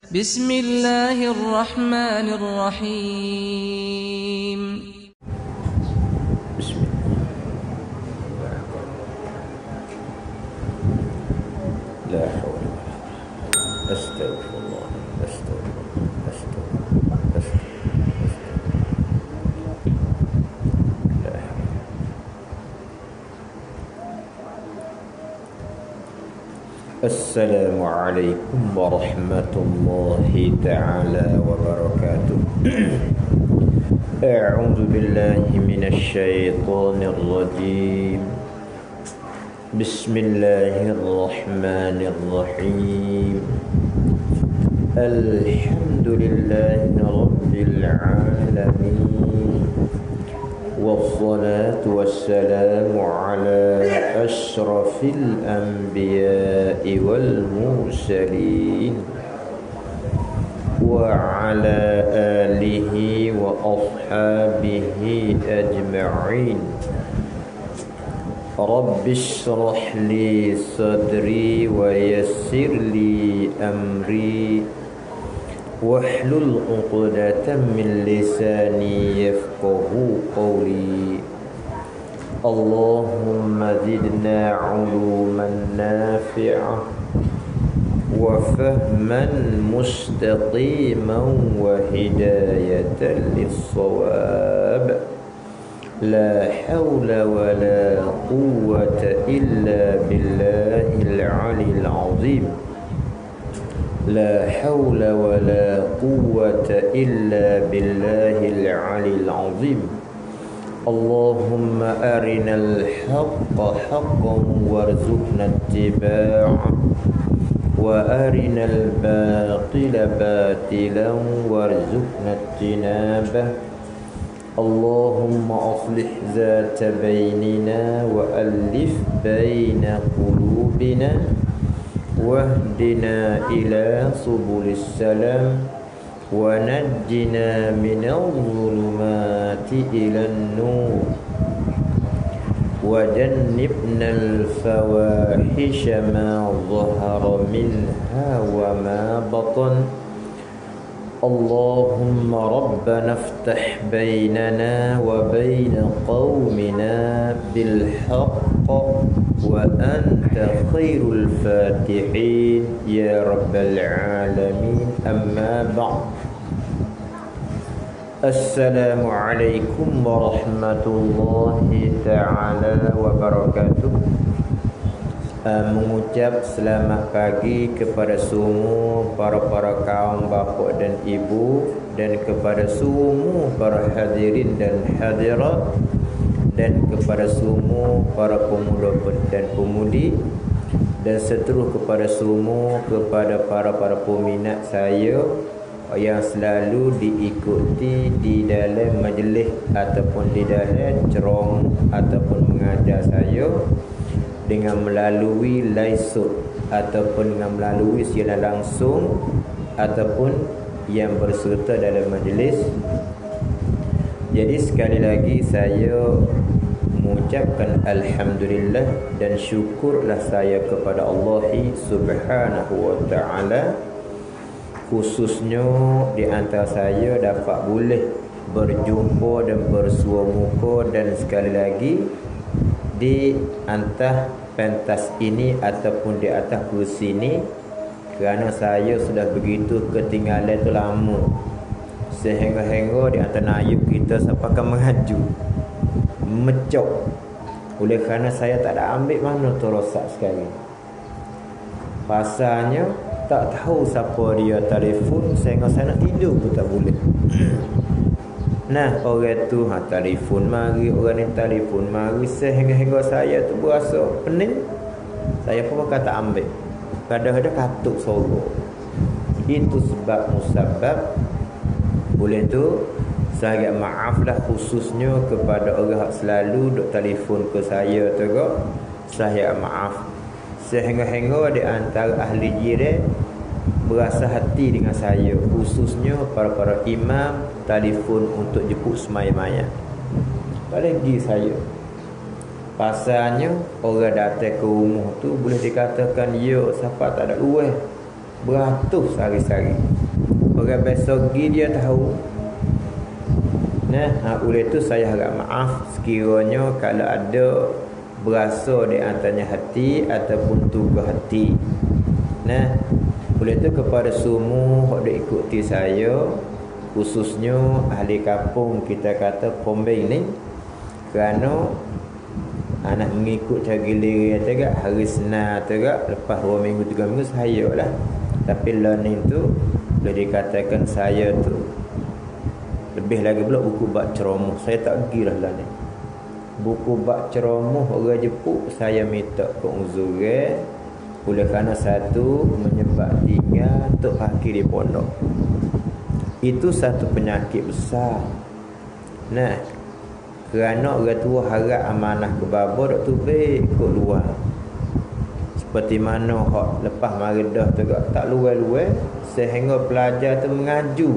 بسم الله الرحمن الرحيم. بسم الله. لا حول ولا قوة. أستغفر الله. أستغفر الله. أستغفر الله. أستغفر الله. لا حول. السلام عليكم ورحمة الله تعالى وبركاته. أعوذ بالله من الشيطان الرجيم. بسم الله الرحمن الرحيم. الحمد لله رب العالمين، والصلاة والسلام على أشرف الأنبياء والمرسلين وعلى آله وأصحابه أجمعين. رب اشرح لي صدري ويسر لي أمري واحلل عقدة من لساني يفقه قولي. اللهم زدنا علوما نافعة وفهما مستقيما وهداية للصواب. لا حول ولا قوة إلا بالله العلي العظيم. لا حول ولا قوة إلا بالله العلي العظيم. اللهم أرنا الحق حقا وارزقنا اتباعه، وأرنا الباطل باطلا وارزقنا اجتنابه. اللهم أصلح ذات بيننا وألف بين قلوبنا واهدنا إلى سبل السلام ونجنا من الظلمات إلى النور وجنبنا الفواحش ما ظهر منها وما بطن. اللهم ربنا افتح بيننا وبين قومنا بالحق وأنت خير الفاتحين يا رب العالمين. أما بعد، السلام عليكم ورحمة الله تعالى وبركاته. Mengucap selamat pagi kepada semua para kaum bapa dan ibu, dan kepada semua para hadirin dan hadirat, dan kepada semua para pemuda dan pemudi, dan seterusnya kepada semua, kepada para peminat saya yang selalu diikuti di dalam majlis ataupun di dalam ceramah ataupun mengajar saya dengan melalui live shoot ataupun dengan melalui siaran langsung ataupun yang berserta dalam majlis. Jadi sekali lagi saya mengucapkan alhamdulillah dan syukurlah saya kepada Allah Subhanahu wa taala, khususnya di antara saya dapat boleh berjumpa dan bersua muka dan sekali lagi di atas pentas ini ataupun di atas kursi ini, kerana saya sudah begitu ketinggalan tu lama sehingga di antara ayub kita sampai akan mengaju mecok. Oleh kerana saya tak ada ambil mana tu rosak sekali, pasalnya tak tahu siapa dia telefon sehingga saya nak tidur pun tak boleh. Nah, orang tu telefon mari, orang ni telefon mari, sehingga saya tu berasa pening. Saya pun kata ambil. Kadang-kadang katuk sorok. Itu sebab musabab. Boleh tu saya maaflah khususnya kepada orang yang selalu duk telefon ke saya tu kok. Saya maaf. Sehingga di antara ahli jiran berasa hati dengan saya, khususnya para imam telefon untuk jemput semaya-maya. Apalagi saya, pasalnya orang datang ke rumah tu boleh dikatakan ya siapa tak ada luar, beratus hari-hari. Orang biasa pergi dia tahu. Nah, oleh tu saya harap maaf sekiranya kalau ada berasa di antaranya hati ataupun tubuh hati. Nah, oleh tu kepada semua yang ikuti saya, khususnya ahli kampung kita kata Pombeng ni, kerana anak mengikut cara giliran tegak hari Senin tegak lepas 2 minggu 3 minggu saya lah. Tapi learning tu boleh dikatakan saya tu lebih lagi pula buku bab ceramah. Saya tak pergi lah ni. Buku bab ceramah orang jepuk saya minta ke uzure oleh kerana satu menyebab tinggal tok akhir di pondok. Itu satu penyakit besar. Nah, kerana orang tua harap amanah ke baba dok tubik kok luar. Seperti mana hak lepas maredah tu tak luar-luar sehingga pelajar tu mengaju.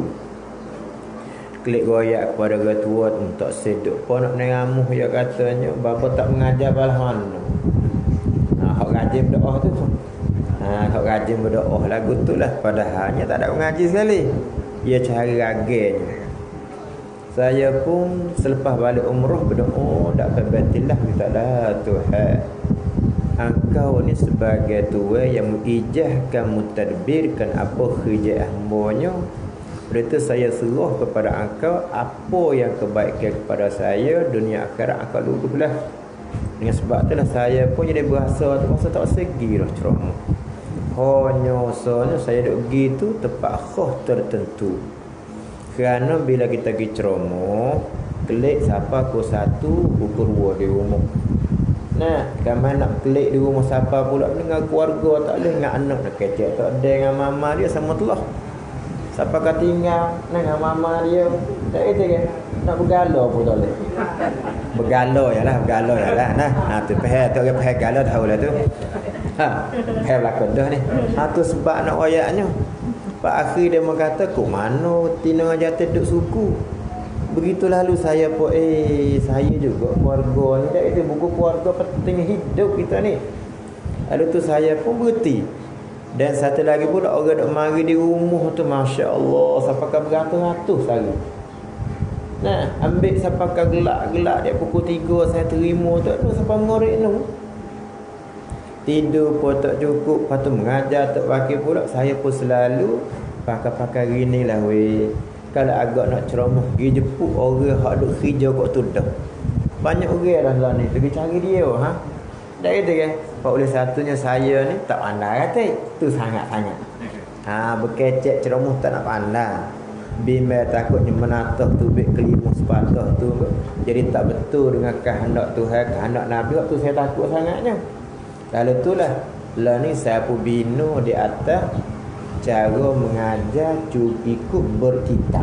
Klik goyak kepada orang tua tu tak seduk pun nak nengamuh dia katanya bapa tak mengajar balah mana. Hak rajin berdoa tu. Hak rajin berdoa lagu tu lah padahalnya tak ada mengaji sekali. Ia cari raganya. Saya pun selepas balik umrah berdoa dak batillah minta dah Tuhan. Engkau ni sebagai tua yang mengijahkan mutadbirkan apa kerja hamba-Nya. Berita saya serah kepada engkau apa yang kebaikan kepada saya dunia akhirat engkau luluhlah. Dengan sebab itulah saya pun jadi berasa tak segi dah ceramah. Hanya soalnya saya duk pergi tu tempat khas tertentu. Kerana bila kita pergi ceramah, klik siapa pukul 1, pukul 2 di rumah. Nah, kalau nak klik di rumah siapa pula dengan keluarga tak boleh, dengan anak nak kecek tak ada, dengan mama dia sama telah. Siapa kata tinggal dengan mama dia tak kata ke nak bergalau pun tak boleh. Bergalau yalah. Nah, tu pahal tu orang pahal galau tahulah tu. Pahal belakang dah ni. Tu sebab nak ayatnya. Pak akhir dia mengata kok mana tina jatuh duduk suku. Begitu lalu saya pun saya juga keluarga ni dak itu buku keluarga penting hidup kita ni. Lalu tu saya pun berhenti. Dan satu lagi pula orang dok mari di rumah tu masya-Allah sampai beratus-ratus hari. Nah, ambil sampai gelak-gelak dia pukul 3 saya terima tak tu sampai ngorek tu. Tidur pun tak cukup, lepas tu mengajar tak pakai pula. Saya pun selalu pakai gini lah weh. Kalau agak nak ceramah pergi jemput orang hak duk kerja kat tu dah. Banyak orang dah ni pergi cari dia dah kata kan. Pak oleh satunya saya ni tak pandai kata. Tu sangat-sangat. Berkecek ceramah tak nak pandai. Bimbel takutnya menatah tubik kelima sepatah tu. Jadi tak betul dengan kehendak Tuhan, kehendak Nabi. Waktu saya takut sangatnya. Lalu itulah lah ni saya pun bina di atas cara mengajar ikut berkitab.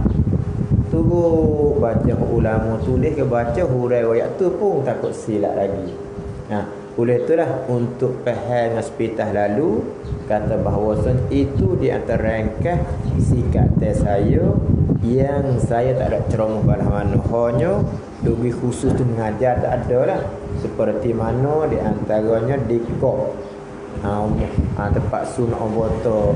Turut baca ulama tulis ke baca hurai ayat tu pun takut silap lagi. Oleh itulah untuk faham hospital lalu kata bahawa itu di antara rangkaian sikap saya yang saya tak ada ceramah balah mana. Hanya lebih khusus tu mengajar tak ada lah. Seperti mana di antaranya di kok tempat sunat botol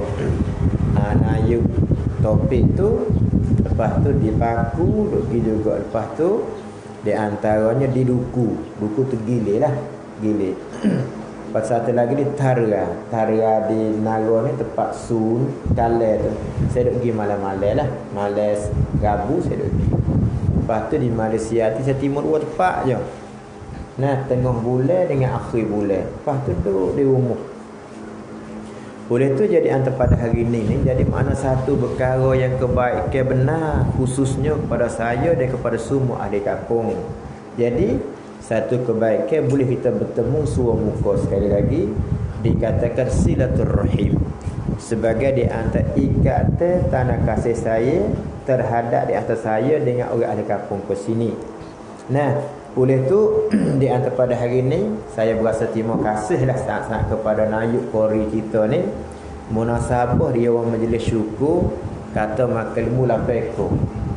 nayu topik tu, lepas tu di paku pergi juga, lepas tu di antaranya di duku tu gilir lah, gilir. Lepas satu lagi di Tara di Nagor ni tempat sun kale tu saya duk pergi malam-malam lah, malam Rabu saya duk pergi. Lepas tu di Malaysia tu saya timur 2 tempat je. Nah, tengah bulan dengan akhir bulan. Lepas tu duduk di rumah. Oleh tu jadi antara pada hari ni jadi mana satu perkara yang kebaikan benar khususnya kepada saya dan kepada semua ahli kampung. Jadi satu kebaikan boleh kita bertemu suara muka. Sekali lagi dikatakan silaturrahim sebagai di antara ikatan tanda kasih saya terhadap di atas saya dengan orang ahli kampung ke sini. Nah, oleh tu di antara pada hari ni saya berasa terima kasihlah sangat-sangat kepada Nayuk Kori kita ni. Munasabah dia orang majlis syukur kata makan lembu 8 ekor.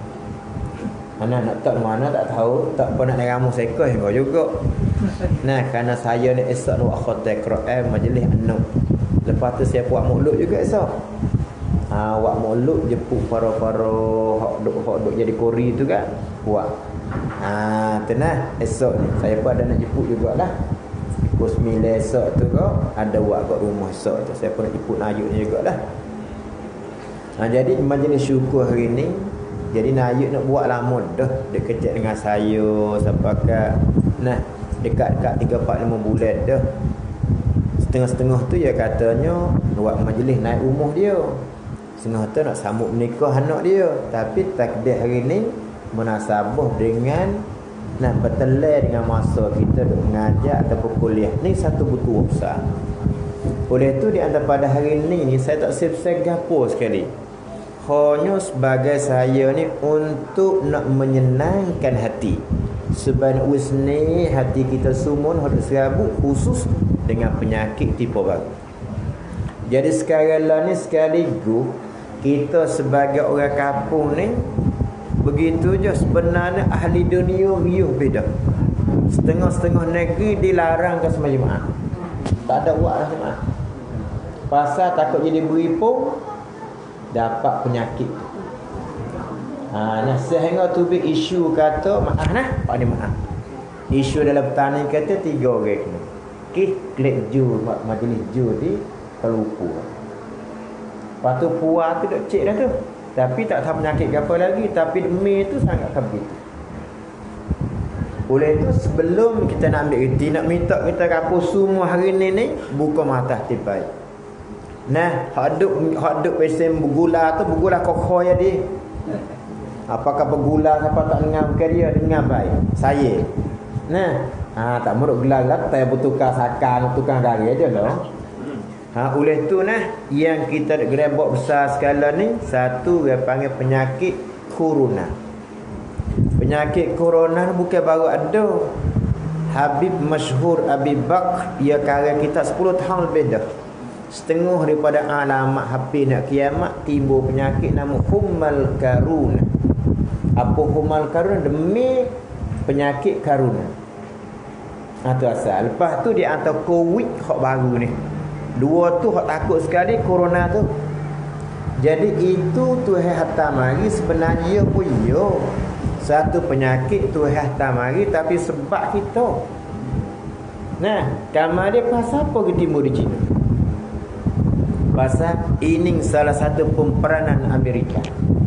Anak nak tak mana tak tahu, tak pernah nak ramu seekor juga. Nah, kerana saya ni esok nak khatam Quran majlis 6. Lepas tu saya buat mulut juga esok. Wak mulut jepuk para-para hok duk jadi kori tu kan. Buat. Tenang esok ni saya pun ada nak jemput jugalah. Pukul 9 esok tu kau ada buat kat rumah esok tu. Saya pun nak jemput Nayuk ni jugalah. Jadi majlis syukur hari ni, jadi Nayuk nak buat lama dah. Dia kecek dengan saya sampai dekat 3-4-5 bulan dah. Setengah-setengah tu dia katanya buat majlis naik umur dia. Setengah tu nak sambut menikah anak dia. Tapi takdir hari ni munasabah dengan bertelai dengan masa kita duk mengajar ataupun kuliah ni satu butuh besar. Oleh tu di antara pada hari ni saya tak siap gapo sekali. Hanya sebagai saya ni untuk nak menyenangkan hati. Sebab usni hati kita semua hendak serabut khusus dengan penyakit tipe baru. Jadi sekarang lah ni sekaligus kita sebagai orang kampung ni begitu je sebenarnya ahli dunia riuh beda. Setengah-setengah negeri dilarang ke sembahyang Jumaat. Tak ada buat dah Jumaat. Pasal takut jadi beripung dapat penyakit. Sehingga tu be isu kata maaf pak ni maaf. Isu dalam petani kata 3 orang kena. Klik ju majlis ju di terlupa. Lepas tu puas tu duk cek dah tu. Tapi tak tahu penyakit apa lagi. Tapi demi tu sangat kabit. Oleh itu sebelum kita nak ambil reti, nak minta kita kapur semua hari ni buka mata tipai. Hak duk pesen bergula tu bergula kokoh ya dia. Apakah bergula siapa tak dengar ke dia dengar baik. Saya. Tak muruk gelar tak bertukar sakang, tukang gari aja loh. Oleh tu yang kita gerebok besar sekala ni satu dia panggil penyakit corona. Penyakit corona bukan baru ada. Habib masyhur Abi Bakr dia karya kita 10 tahun lebih dah. Setengah daripada alamat hampir nak kiamat timbul penyakit nama hummal karuna. Apa hummal karuna? Demi penyakit karuna. Itu asal. Lepas tu dia hantar COVID hak baru ni. Dua tu hak takut sekali corona tu. Jadi itu Tuhan hantar mari sebenarnya pun yo. Satu penyakit Tuhan hantar mari tapi sebab kita. Kamar dia pasal apa ke timur di China? Pasal ini salah satu pemperanan Amerika.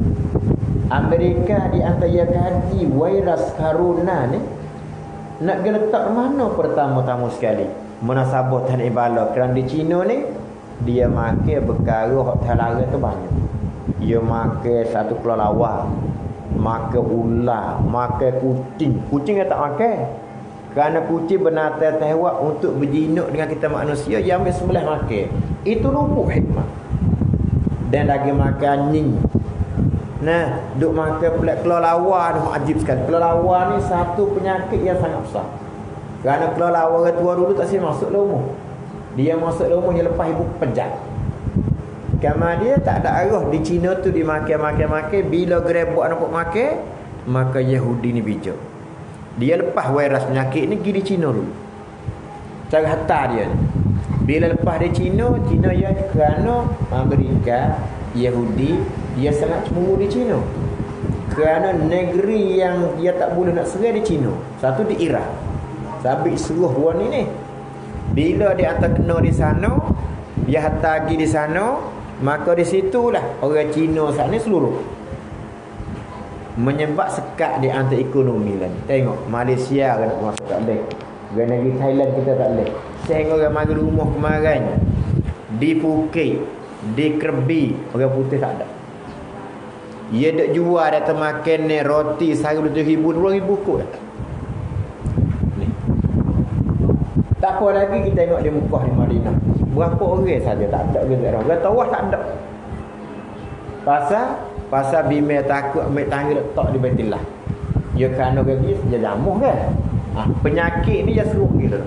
Amerika di antara kaji virus corona ni nak letak mana pertama-tama sekali munasabah tan ibala kerana di China ni dia makan perkara hak terlarang tu banyak. Dia makan satu kelelawar, makan ular, makan kucing. Kucing dia tak makan. Kerana kucing binatang tehwak untuk berjinak dengan kita manusia, dia ambil sebelah makan. Itu luput hikmah. Dan lagi makan anjing. Duk makan pula kelelawar ni ajib sekali. Kelelawar ni satu penyakit yang sangat besar. Kerana kelelawar tua dulu tak boleh masuk rumah. Dia masuk rumah dia lepas ibu pejat. Kamar dia tak ada arah di China tu dimakan. Bila gerebok nampak makan, maka Yahudi ni bijak. Dia lepas virus penyakit ni pergi di China dulu. Cara hantar dia ni. Bila lepas di China ya kerana Amerika, Yahudi, dia sangat cemburu di China. Kerana negeri yang dia tak boleh nak serai di China. Satu di Iraq. Sabit seluruh buan ni. Bila dia hantar kena di sana, dia hantar pergi di sana, maka di situlah orang Cina sana seluruh menyebab sekat di antara ekonomi lah. Tengok Malaysia kan nak masuk tak boleh. Negeri Thailand kita tak boleh. Sehingga orang mari rumah kemarin di Phuket, di Krabi, orang putih tak ada. Dia duk jual data makan ni roti sehari 7,000 2,000 kot. Ni. Tak apa lagi kita tengok di Mekah di Madinah. Berapa orang saja tak ada orang. Orang tawah tak ada. Pasal bimel takut ambil tangga letak di Baitullah. Dia kerana dia jamuh kan. Penyakit ni dia seruh gila.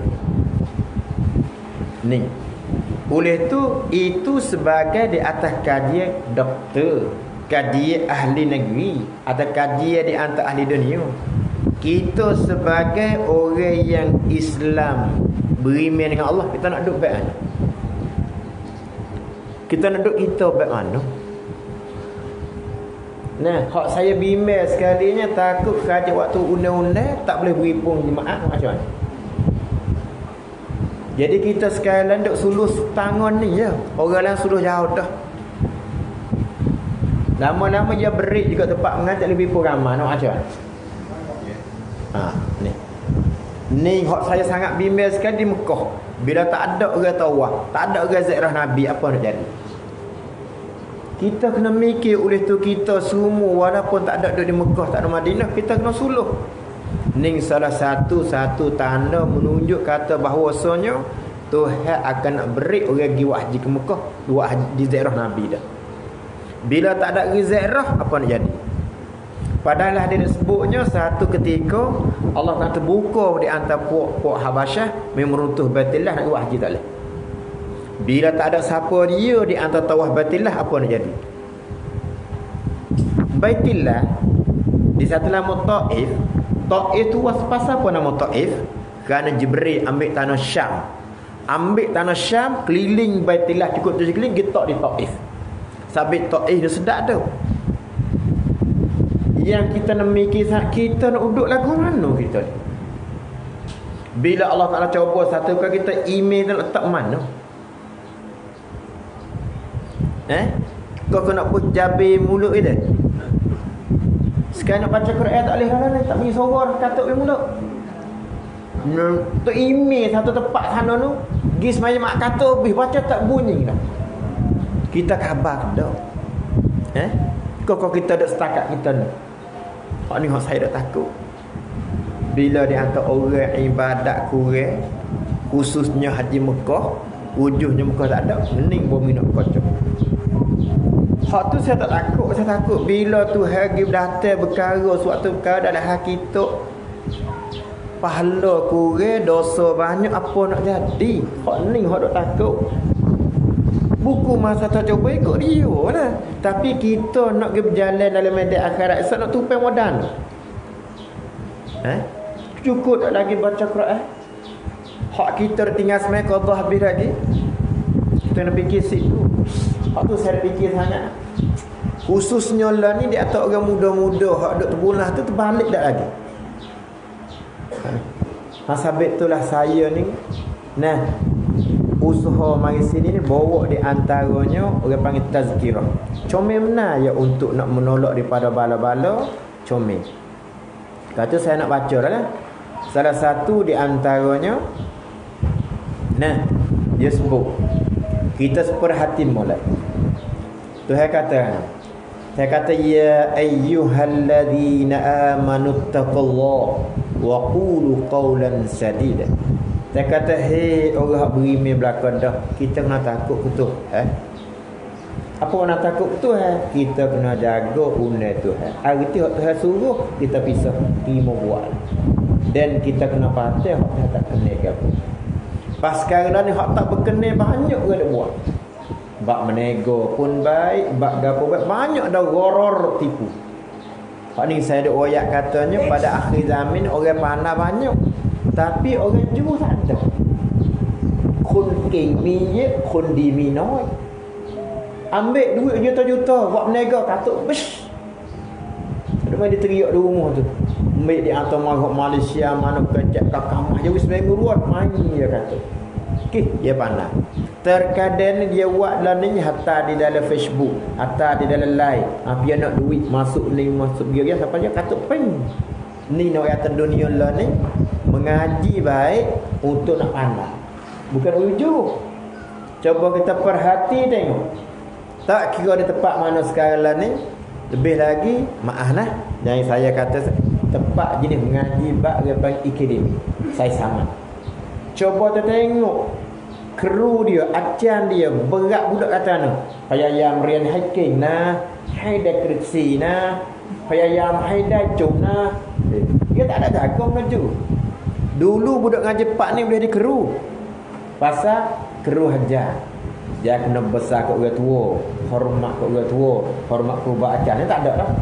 Ni. Oleh tu itu sebagai di atas kajian doktor, kajian ahli negeri atau kajian di antara ahli dunia. Kita sebagai orang yang Islam beriman dengan Allah, kita nak duduk baik. Kita nak duduk kita baik mana? Nah, hak saya bimbang sekalinya takut kerja waktu undang-undang tak boleh beri pun jemaah macam mana? Jadi kita sekarang duk suluh tangan ni je. Orang lain suluh jauh dah. Lama-lama dia berik juga tempat mengajar lebih pun ramai. Nak macam mana? Ni. Ni hak saya sangat bimbang sekali di Mekah. Bila tak ada orang tawaf, tak ada orang ziarah Nabi, apa nak jadi? Kita kena mikir oleh tu kita semua walaupun tak ada di Mekah, tak ada Madinah, kita kena suluh. Ni salah satu tanda menunjuk kata bahawasanya Tuhan akan nak beri orang pergi haji ke Mekah, buat haji ziarah Nabi dah. Bila tak ada ziarah, apa nak jadi? Padahal dia sebutnya satu ketika Allah nak terbuka di antara puak Habasyah meruntuh Baitullah nak buat haji tak boleh. Bila tak ada siapa dia di antara tawaf Baitullah, apa nak jadi? Baitullah di satu nama Taif. Taif tu pasal apa nama Taif? Kerana Jibril ambil tanah Syam. Ambil tanah Syam, keliling Baitullah cukup 7 keliling, kita di Taif. Sabit Taif dia sedap tu. Yang kita nak mikir, kita nak duduk lagu mana kita ni? Bila Allah Ta'ala cuba satu kali kita email dan letak mana? Kau nak put jabir mulut dia? Sekarang nak baca Quran tak boleh lah, tak punya suara katuk di mulut. Tu email satu tempat sana tu, pergi semaya mak katuk habis, baca tak bunyi dah. Kita khabar dah. Kau kita dah setakat kita ni. Hak ni hak saya dah takut. Bila dia hantar orang ibadat kurang, khususnya haji Mekah, wujudnya Mekah tak ada, hening bumi nak kocok. Hak tu saya tak takut. Saya takut bila tu hari datang berkara, suatu perkara dalam hak kita, pahala kurang, dosa banyak, apa nak jadi? Hak ni hak dok takut. Buku masa tak cuba ikut dia lah. Tapi kita nak pergi berjalan dalam medan akhirat, esok nak tupai modal. Cukup tak lagi baca Quran? Hak kita tinggal semai qadha habis lagi. Kita nak fikir situ. Hak tu saya fikir sangat. Khususnya lah ni di atas orang muda-muda hak duk terbulah tu terbalik tak lagi. Hasabit itulah saya ni. Nah, usaha mari sini ni bawa di antaranya orang panggil tazkirah. Comel benar ya untuk nak menolak daripada bala-bala, comel. Kata saya nak baca lah. Salah satu di antaranya, nah, dia sebut kita seperhati mulai. Tuhan kata, saya kata ya ayyuhalladzina amanu taqullaha wa qulu qawlan sadida. Saya kata, hei orang beriman belakang dah, kita kena takut ke Tuhan. Apa nak takut ke Tuhan? Kita kena jaga undang Tuhan. Hari tu Tuhan suruh, kita pisah, terima buat. Dan kita kena patah, Tuhan tak kena ke apa. Pas sekarang ni, hak tak berkenal banyak orang nak buat. Bak menego pun baik, bak gapo baik, banyak dah goror tipu. Hak ni saya ada ayat katanya, pada akhir zaman orang pandai banyak. Tapi orang jujur tak ada. Kun king minyak, kun di minoi. Ambil duit juta-juta, buat menega, katuk besh. Ada mana dia teriak di rumah tu. Ambil di atas marhum Malaysia, mana kejap kakamah. Jadi seminggu ruat, main dia kata. Okey, dia pandai. Terkadang dia buat lah ni, hatta di dalam Facebook, hatta di dalam live. Dia nak duit, masuk ni, masuk dia. Siapa dia katuk peng. Ni nak kata dunia lah ni, mengaji baik untuk nak pandai, bukan ujung. Coba kita perhati tengok, tak kira di tempat mana sekarang lah ni. Lebih lagi maaf lah, yang saya kata tempat jenis mengaji bak lepas akademik, saya sama. Coba kita tengok kru dia, acian dia, berat budak kata ni. Payayam rian hiking nah, haida kripsi nah, payayam haida cum nah. Dia tak ada jaga melaju. Dulu budak ngaji pak ni boleh dikeru. Pasal keru hajar. Dia kena besar kat orang tua, hormat kat orang tua, hormat kubah ajar. Ni tak ada lah.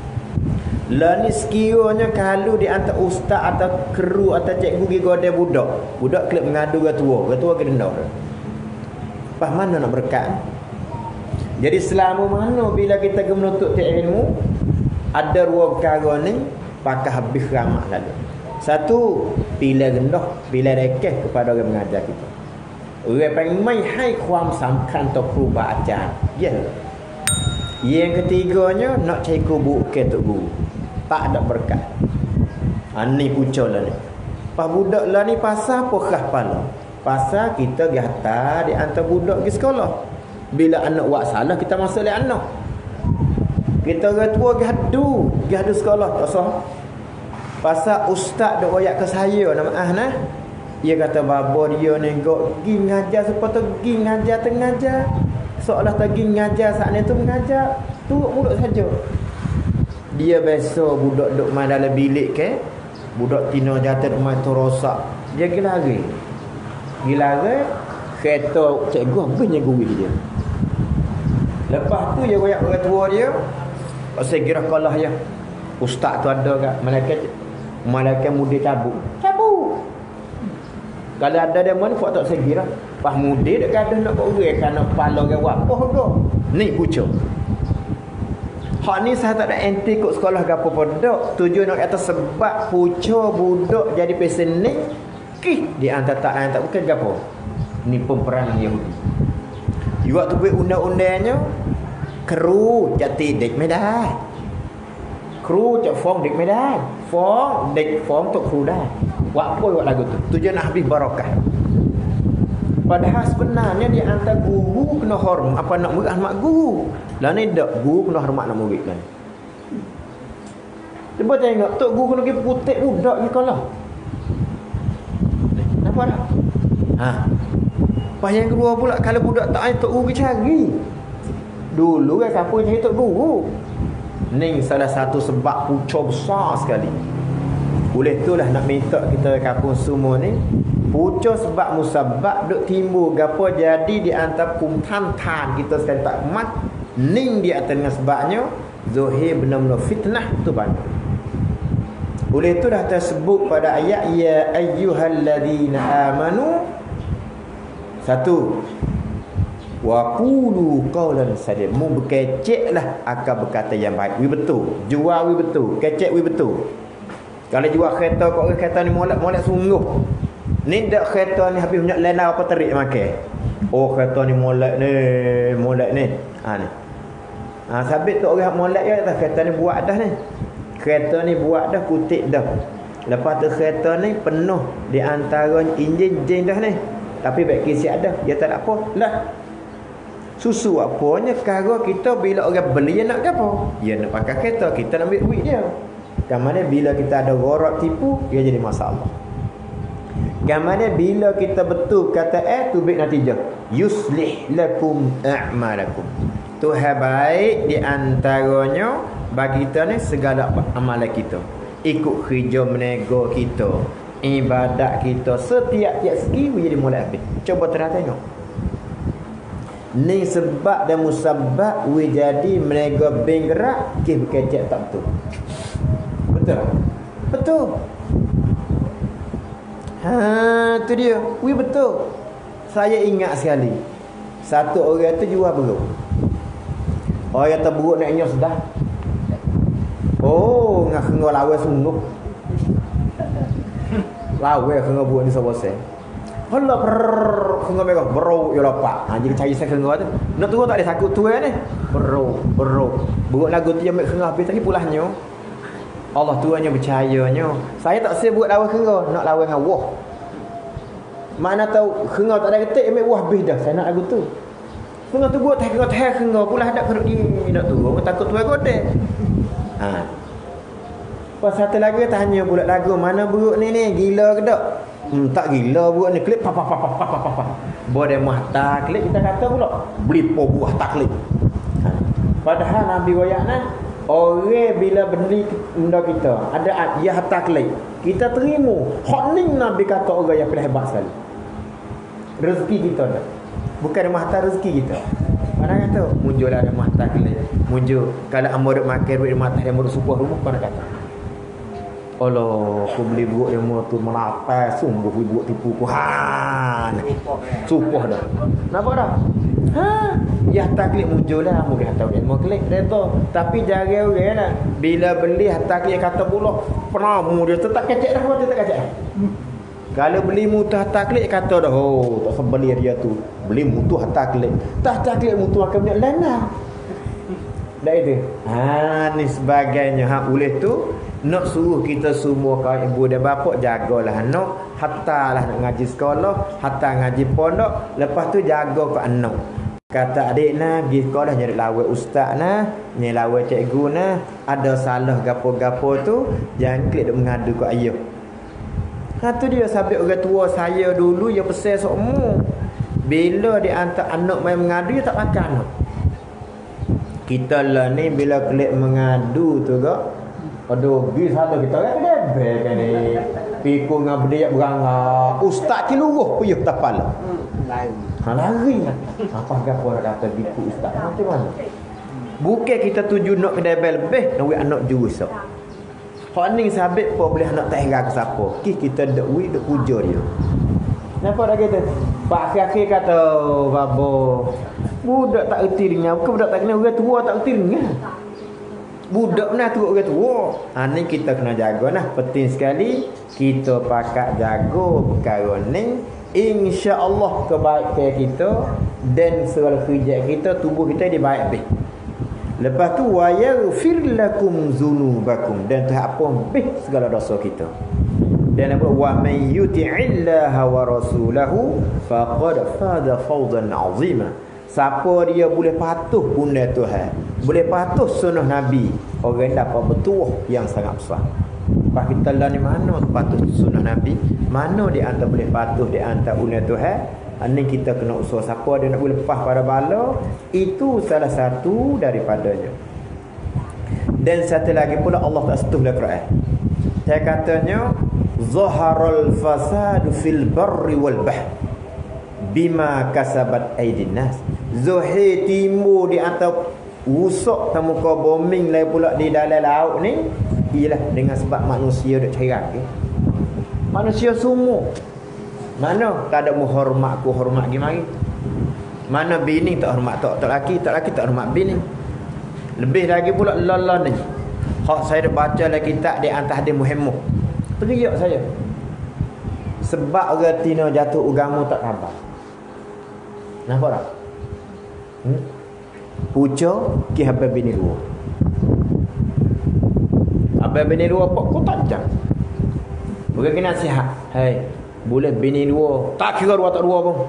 Lah ni sekiranya kalau di antara ustaz atau keru atau cikgu pergi godai budak, budak kelip mengadu orang tua kena dah. Pas mana nak berkat? Jadi selama mana bila kita menuntut ilmu, ada dua perkara ni pakai habis ramah lalu. Satu, bila rendah, bila rekeh kepada orang mengajar kita. Orang panggil mai hai kuam samkan to kru ba ajar. Ya. Yang ketiganya nak cari kubuk ke tok guru. Tak ada berkat. Ni pucuk lah ni. Pas budak lah ni pasal apa khas pala? Pasal kita gata di antara budak pergi sekolah. Bila anak buat salah kita masuk le anak. Kita orang tua gadu sekolah tak sah. Pasal ustaz dok royak ke saya nama nah. Dia kata babo dia ni gok gi ngajar sepatut gi ngajar tengajar. Seolah pergi ngajar saat ni tu mengajar turut mulut saja. Dia biasa budak duk main dalam bilik ke, budak tina jatuh main tu rosak. Dia gila-gila. Gila-gila kereta cikgu habisnya gurih dia. Lepas tu dia royak orang tua dia. Saya kira kalah ya. Ustaz tu ada kat malaikat muda cabut. Kalau ada dia mana buat tak segera. Pas muda dak gaduh nak buat orang kan nak kepala orang wapoh ke. Ni pucuk. Hak ni saya tak ada enti kok sekolah gapo pondok. Tujuan nak kata sebab pucuk budak jadi pesen ni di antara tak bukan gapo. Ni peperangan Yahudi. Juga tu buat undang-undangnya kru jati dek Medan. Kru cak form dek Medan. Form dek form tu kru dah. Buat apa buat lagu tu? Tujuan nak habis barakah. Padahal sebenarnya di antara guru kena hormat. Apa nak murid hormat guru. Lah ni dak guru kena hormat nak murid kan. Cuba tengok tok guru kena pergi putik budak ni kalah. Kenapa dah? Pas yang kedua pula kalau budak tak ai tok guru pergi cari. Dulu kan siapa cari tok guru. Ni salah satu sebab pucuk besar sekali. Oleh itulah nak minta kita kampung semua ni pucuk sebab musabab duk timbul gapo jadi di antara kumtan-tan kita sekali tak mat ning di atas dengan sebabnya zahir benar-benar fitnah tu banyak. Oleh itu dah tersebut pada ayat ya ayyuhalladzina amanu satu wa qulu qawlan sadid mu berkeceklah akan berkata yang baik. Wi betul, jual wi betul, kecek wi betul. Kalau jual kereta kau kereta ni molek sungguh. Ni dak kereta ni habis banyak lena apa terik makan. Oh kereta ni molek ni. Ni. Sabit tu orang molek je atas kereta ni buat dah ni. Kereta ni buat dah kutik dah. Lepas tu kereta ni penuh di antara enjin dah ni. Tapi baik kisi ada, dia tak ada apa. Lah. Susu apanya kara kita bila orang beli nak apa? Dia nak pakai kereta, kita nak ambil duit dia. Gamane bila kita ada gharak tipu, dia jadi masalah. Gamane bila kita betul kata tu baik natijah. Yuslih lakum a'malakum. Tuhan baik di antaranya bagi kita ni segala amalan kita. Ikut kerja menego kita, ibadat kita, setiap-tiap segi jadi mulai habis. Cuba tengok. Ni sebab dan musabab we jadi menego benggerak ke berkecek tak betul. Betul. Tu dia. Wi betul. Saya ingat sekali. Satu orang tu jual beruk. Orang tu beruk nak nyos dah. Oh, ngah kengo lawe sungguh. Lawe kengo buat ni seboseh. Hala kengo megah beruk yo lapak. Jadi cari saya kengo tu. Nak turun tak ada sakut tu ni. Beruk. Beruk lagu tu yang mek kengo habis tadi pulahnya. Allah tuanya percayanya. Saya tak saya buat lawan kenga, nak lawan dengan wah. Mana tahu kenga tak ada ketik, ambil wah habis dah. Saya nak lagu tu. Kenga tu buat kenga pula hadap keruk ni nak turun, takut tuai godek. Pas satu lagi tanya pula lagu mana buruk ni gila ke tak? Tak gila buruk ni klip pa. Boleh mah tak klip kita kata pula. Beli buah tak klip. Padahal Nabi royak orang bila beli benda kita ada ya hatta kelai kita terima hak ni Nabi kata orang yang paling hebat sekali rezeki kita dah bukan mahta rezeki kita mana kata muncul ada mahta kelai muncul kalau amor duk makan duit mahta yang amor sebuah rumah mana kata Allah aku beli buat yang tu menapa sungguh buat tipu ku supoh dah nampak dah Ya taklid muncul lah. Mungkin hantar ilmu klik redha. Tapi jaga orang lah. Bila beli hantar klik kata pula peramu dia tak kecek dah, dia tak kecek. Kalau beli mutu hantar klik kata dah, oh tak sebeli dia tu. Beli mutu hantar klik. Tak hantar klik mutu akan punya lana. Dah itu. Ni sebagainya. Oleh tu nak suruh kita semua kaum ibu dan bapa jagalah anak, hatta lah nak ngaji sekolah, hatta ngaji pondok, lepas tu jaga ke anak. Kata adik nah pergi sekolah nyari lawa ustaz nah, nyari lawa cikgu nah, ada salah gapo-gapo tu jangan klik duk mengadu ke ayah. Tu dia sabit orang tua saya dulu yang pesan sokmu. Bila dia hantar anak main mengadu dia tak makan anak. Kita lah ni bila klik mengadu tu gak aduh, pergi sana kita kan debel kan ni. Pikul dengan berdaya berangah. Ustaz ciluruh puyuh tapal. Lari. Apa gapo nak kata biku ustaz? Macam mana? Bukan kita tuju nak ke debel lebih, nak wei anak jurus. Hak ni sabit apa boleh anak tak heran ke siapa. Kita dak wei dak puja dia. Napa dah kata? Pak akhir kata babo. Budak tak erti dengan, bukan budak tak kena orang tua tak erti dengan. Budak mana tu orang tua. Ni kita kena jaga nah. Penting sekali kita pakat jaga perkara ni. InsyaAllah kebaikan kita dan segala kerja kita, tubuh kita dia baik. Lepas tu wa yaghfir lakum dzunubakum, dan Tuhan ampun segala dosa kita. Dan apa wa may yuti'illaha wa rasulahu faqad faza fawzan 'azima. Siapa dia boleh patuh bunda Tuhan, boleh patuh sunnah Nabi, orang dapat bertuah yang sangat besar. Lepas kita lah ni mana patuh sunnah Nabi, mana dia antara boleh patuh dia antara bunda Tuhan. Ini kita kena usaha. Siapa dia nak boleh lepas pada bala, itu salah satu daripadanya. Dan satu lagi pula Allah tak setuh dalam Quran. Saya katanya zaharal fasadu fil barri wal bahr bima kasabat aydin nas. Zuhir timur di atas rusak muka bombing lai pula di dalam laut ni ialah dengan sebab manusia dak cerang ke. Manusia semua. Mana tak ada menghormat ku hormat gimana? Mana bini tak hormat tak laki tak hormat bini. Lebih lagi pula lala ni. Hak saya dah baca dalam kitab di atas hadis muhimmah. Teriak saya. Sebab orang Tino jatuh agama tak khabar. Nampak tak? Puca ki habis bini dua. Habis bini dua apa ku tajam. Bukan kena nasihat. Hai, boleh bini dua. Tak kira dua tak dua pun.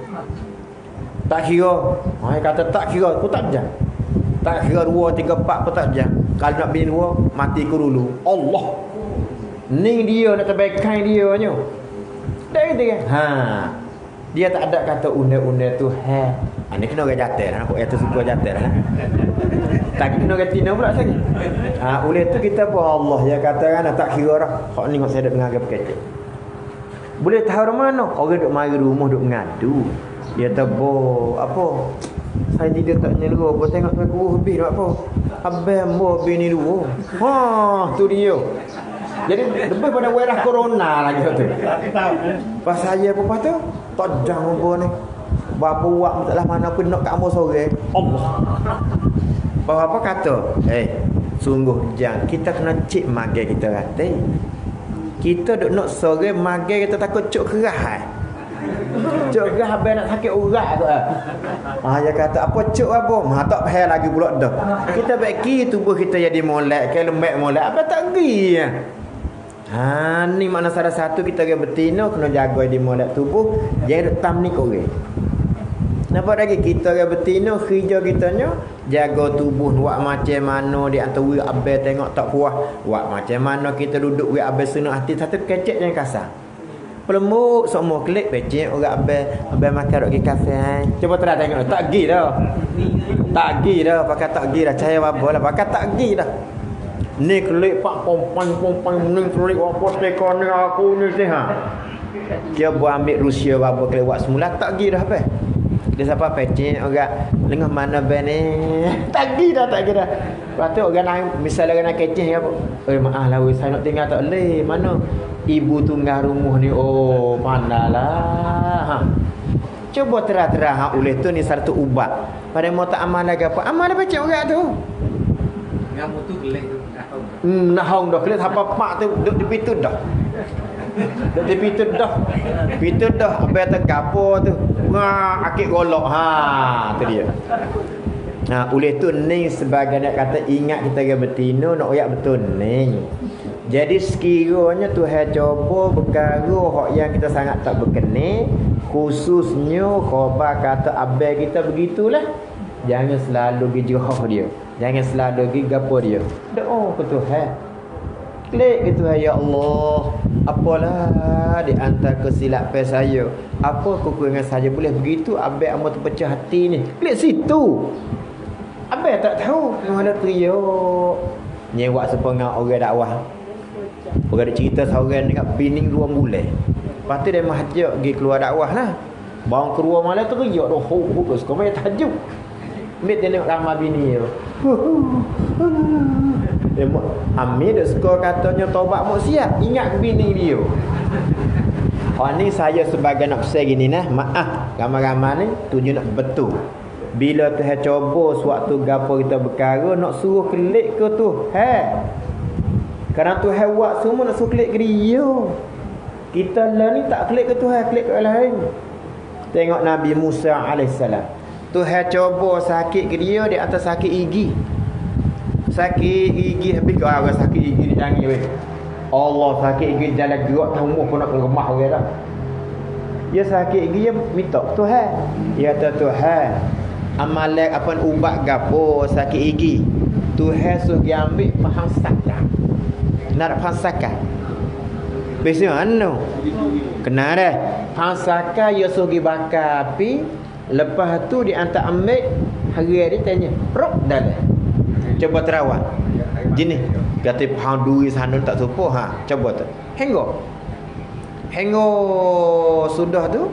Tak kira. Hai kata tak kira ku tajam. Tak kira 2, 3, 4 pun tak jam. Kalau nak bini 2, mati ku dulu. Allah. Ni dia nak terbaikan dia nya. Dah gitu kan? Dia tak ada kata undang-undang tu ni kena orang jatuh lah. Nampak yang tu suka jatuh lah. Tak kena orang Tina pula lagi. Oleh tu kita pun Allah yang katakan tak kira dah. Hak ni saya dah dengar kecil. Boleh tahu dari mana? Orang duk mari rumah duk mengadu. Dia tebo apa? Saya tidak tak nyelua. Buat tengok aku habis nak apa? Habis mo bini dua. Tu dia. Jadi lebih pada virus corona lagi tu. Pas saya apa tu? Todang apa ni? Bapa buat taklah mana pun nak kat amor sore. Allah. Bapa kata, sungguh jangan kita kena cek magai kita kata. Kita duk nak sore magai kita takut cuk kerah. Cuk kerah habis nak sakit urat tu. Dia kata apa cuk apa? Tak payah lagi pula dah. Kita bagi tubuh kita jadi molek, ke lembek molek apa tak gi. Ni makna salah satu kita orang betina kena jaga di molek tubuh, jangan duk tam ni korang. Nampak lagi kita orang betina kerja kitanya jaga tubuh buat macam mana di antara abang tengok tak puas, buat macam mana kita duduk we abang senang hati satu kecek jangan kasar. Pelemuk semua klik pecek orang abang makan duk pergi kafe. Cuba try tengok tak gi dah. Tak gi dah, pakai tak gi dah. Cahaya apa lah pakai tak gi dah. Ni klik pak pompan ni klik apa tekon ni aku ni dia buat ambil Rusia apa kelewat semula tak gi dah apa. Dia siapa pecek orang lengah mana ben ni tak gi dah. Lepas tu orang naik misalnya orang nak keceh apa. Maaf lah saya nak tinggal tak boleh. Mana ibu tunggal rumah ni pandailah. Cuba terang-terang hak oleh tu ni satu ubat. Pada mau tak amal lagi apa? Amal baca orang tu. Ngamu tu gelek tu. Nahong dah kelih apa mak tu duk di pitu dah. Duk di pitu dah. Pitu dah ambil atas gapo tu. Akik golok. Tu dia. Oleh tu ni sebagai nak kata ingat kita ke betina nak oyak betul ni. Jadi sekiranya Tuhan coba perkara hak yang kita sangat tak berkenan, khususnya khabar kata abang kita begitulah. Jangan selalu pergi jauh dia. Jangan selalu pergi gapo dia. Doa ke Tuhan. Klik ke Tuhan, ya Allah, apalah di antara kesilapan saya. Apa kekurangan saya boleh begitu abang amat terpecah hati ni. Klik situ. Abang tak tahu mana teriak. Nyewak sepengah orang dakwah. Orang ada cerita seorang dekat Pining 2 bulan. Lepas tu dia mahajak pergi keluar dakwah lah. Bang keluar malam teriak dah huk suka main tahajud. Ambil tengok ramai bini dia. Amir dah suka katanya taubat maksiat. Ingat bini dia. Ni saya sebagai nak pesan gini nah. Maaf ramai-ramai ni tujuh nak betul. Bila Tuhan coba sewaktu gapo kita berkara nak suruh kelik ke Tuhan. Kerana Tuhan buat semua nak suruh klik ke dia. Kita lah ni tak klik ke Tuhan, klik ke orang lain. Tengok Nabi Musa AS. Tuhan coba sakit ke dia di atas sakit gigi. Sakit gigi habis ke orang sakit gigi ni jangan weh. Allah sakit gigi jalan gerak tumbuh pun nak remah orang dah. Dia sakit gigi dia minta Tuhan. Dia kata Tuhan, amalan apa ubat gapo sakit gigi. Tuhan suruh dia ambil faham sakit. Nak pasakan. Biasa mana? Kena dah. Pasakan dia suruh pergi bakar api. Lepas tu dia hantar ambil. Hari dia tanya. Rok dalam. Coba terawat. Jenis. Kata faham duit sana tak supo. Coba tu. Henggo sudah tu.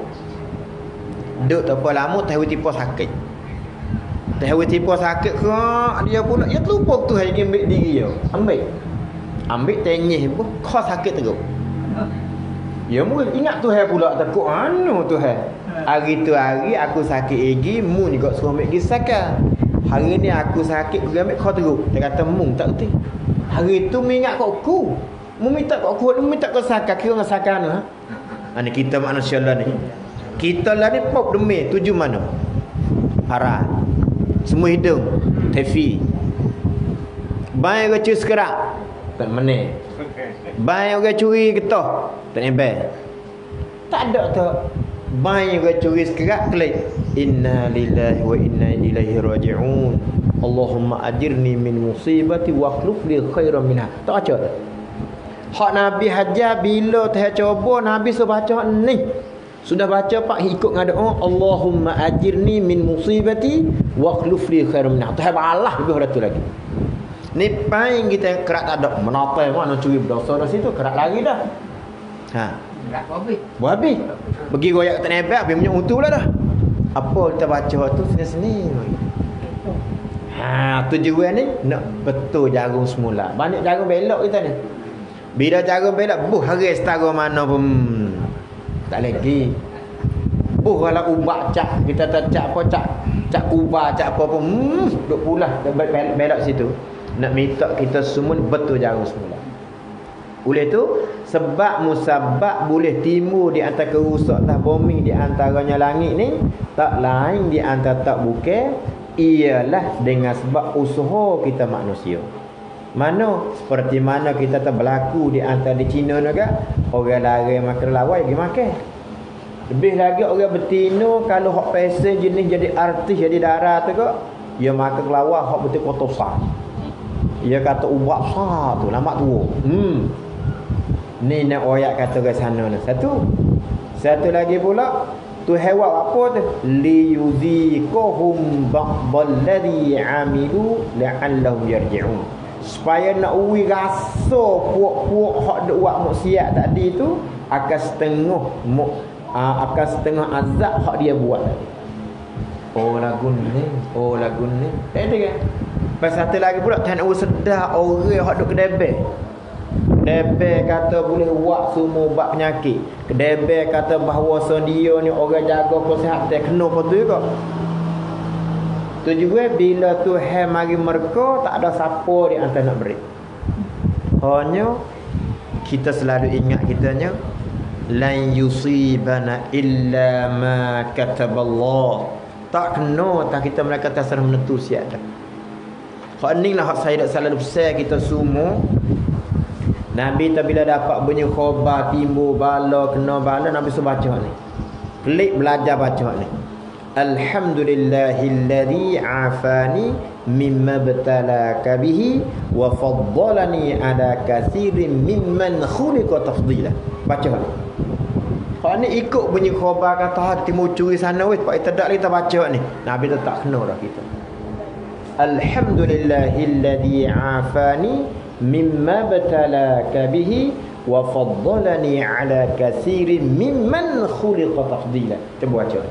Duk tak apa lama. Tahu tipu sakit. Tahu tipu sakit ke. Dia pula. Dia terlupa tu. Dia ambil diri dia. Ambil tenyih pun kau sakit teruk. Ya mungkin ingat Tuhan pula takut Tuhan. Hari tu hari aku sakit gigi, mu juga suruh ambil gigi sakit. Hari ni aku sakit aku ambil kau teruk. Dia kata mung tak reti. Hari tu mu ingat kau aku. Mu minta kau aku, mu minta kau sakit kira dengan sakit ni kita manusia lah ni. Kita lah ni pop demi tuju mana? Parah. Semua hidung, tefi. Baik kecil sekerak. Tak meneh. Baik orang curi getah. Tak nembel. Tak ada tak. Baik orang curi sekerak klik. Inna lillahi wa inna ilaihi raji'un. Allahumma ajirni min musibati wa akhluf li khairan minha. Tak baca. Hak Nabi hajar bila Tuhan coba Nabi suruh baca ni. Sudah baca pak ikut dengan doa Allahumma ajirni min musibati wa akhluf li khairan minha. Tuhan balas lebih dari tu lagi. Ni paling kita kerak tak ada. Menapai mana curi berdosa dah situ. Kerak lari dah. Kerak habis. Habis. Pergi goyak tak nebak. Habis punya utuh pula dah. Apa kita baca tu seni-seni. Tujuan ni nak betul jarum semula. Banyak jarum belok kita ni. Bila jarum belok. Hari setara mana pun. Tak lagi. Kalau ubat cak. Kita tak cak apa cak. Cak ubah cak apa pun. Duk pulah. Belok situ. Nak minta kita semua betul jarum semula. Oleh tu sebab musabab boleh timbul di antara kerusak tak bumi di antaranya langit ni tak lain di antara tak bukan ialah dengan sebab usaha kita manusia. Mana seperti mana kita tak berlaku di antara di Cina juga orang lari makan lawai pergi makan. Lebih lagi orang betina kalau hak pesen jenis jadi artis jadi darah tu kok dia makan kelawar hak betul kotosan. Dia kata ubat besar tu lama tua. Ni nak oyak kata ke sana ni. Satu lagi pula tu hewan apa tu? Li yuziqahum ba'dalladhi 'amilu la'allahum yarji'un. Supaya nak uwi rasa puak-puak hak duk buat maksiat tadi tu akan setengah azab hak dia buat tadi. Oh lagu ni. Ada kan? Pas satu lagi pula tak nak sedar orang hak duk kedebel. Kedebel kata boleh buat semua ubat penyakit. Kedebel kata bahawa dia ni orang jaga kesihatan kena apa tu juga. Tu juga bila Tuhan mari mereka tak ada siapa di antara nak beri. Hanya kita selalu ingat kitanya lan yusibana illa ma kataballah. Tak kena tak kita mereka terserah menentu siap dah. Hak ni lah hak saya dak selalu besar kita semua. Nabi tak bila dapat bunyi khabar timbul bala kena bala Nabi suruh baca ni. Pelik belajar baca ni. Alhamdulillahilladzi afani mimma btalaka bihi wa faddalani ala katsirin mimman khuliqa tafdila. Baca ni. Hak ni ikut bunyi khabar kata timbul curi sana weh pak tak lagi kita baca ni. Nabi tak kena dah kita. Alhamdulillahilladzi afani mimma btalaka bihi wa faddalani ala katsirin mimman khuliqa tafdila. Cuba baca.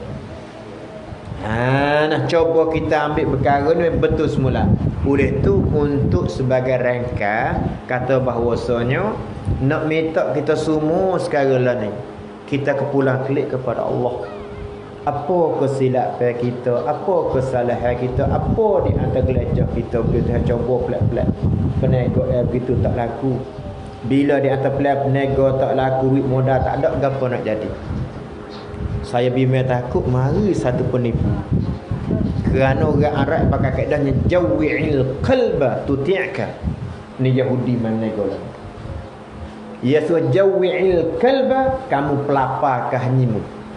Nah coba kita ambil perkara ni betul semula. Oleh tu untuk sebagai rangka kata bahawasanya nak minta kita semua sekarang lah ni kita kepulang klik kepada Allah. Apa kesilapan kita, apa kesalahan kita, apa di antara gelecah kita kita coba pelan-pelan. Penego begitu tak laku. Bila di antara penego tak laku, duit modal tak ada, gapo nak jadi? Saya bimbang takut mari satu penipu. Kerana orang Arab pakai kaedahnya jawwi'il qalba tuti'ka. Ni Yahudi menego lah. Ya so jawwi'il qalba kamu pelapakah nyimu.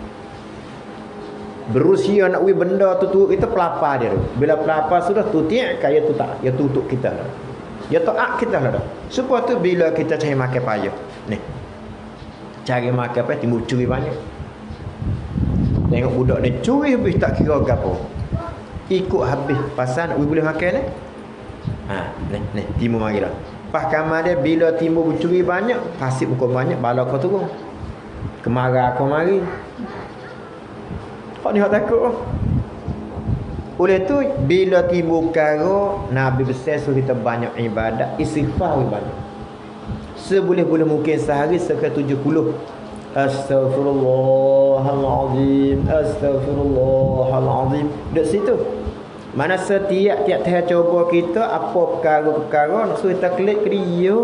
Berusia nak benda tu kita pelapar dia tu. Bila pelapar sudah tuti'ka ya tu tak, ya tutup kita lah. Ya taat kita lah dah. Supaya tu bila kita cari makan payah. Ni. Cari makan payah timbul curi banyak. Tengok budak ni curi habis tak kira gapo. Ikut habis pasal nak boleh makan ni. Ni timbul mari dah. Pas kamar dia bila timbul curi banyak, pasif bukan banyak, bala kau turun. Kemarah kau mari. Kau ni hak takut. Oleh tu bila timbul perkara Nabi besar suruh kita banyak ibadat, istighfar banyak. Seboleh-boleh mungkin sehari sekitar 70. Astaghfirullahalazim, astaghfirullahalazim. Dek situ. Mana setiap tahap cuba kita apa perkara-perkara nak suruh kita klik ke dia.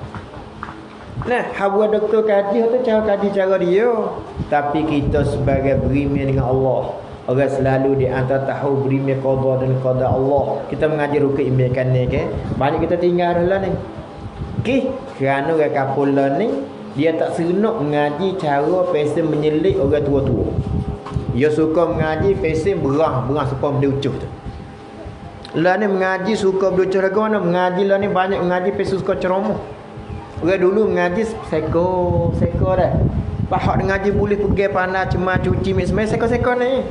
Nah, hawa doktor kadi tu cara dia. Tapi kita sebagai beriman dengan Allah, orang selalu di antara tahu beriman qada dan qada Allah. Kita mengaji rukun iman kan ni ke? Banyak kita tinggal dah ni. Okey, kerana orang kapula ni dia tak seronok mengaji cara pesen menyelit orang tua-tua. Dia suka mengaji pesen berah supaya dia ucuh tu. Lah ni mengaji suka berucuh lagu mana? Mengaji lah ni banyak mengaji pesen suka ceramah. Orang dulu mengaji seko dah. Pahak mengaji boleh pergi pandai cuma cuci mik semai seko ni.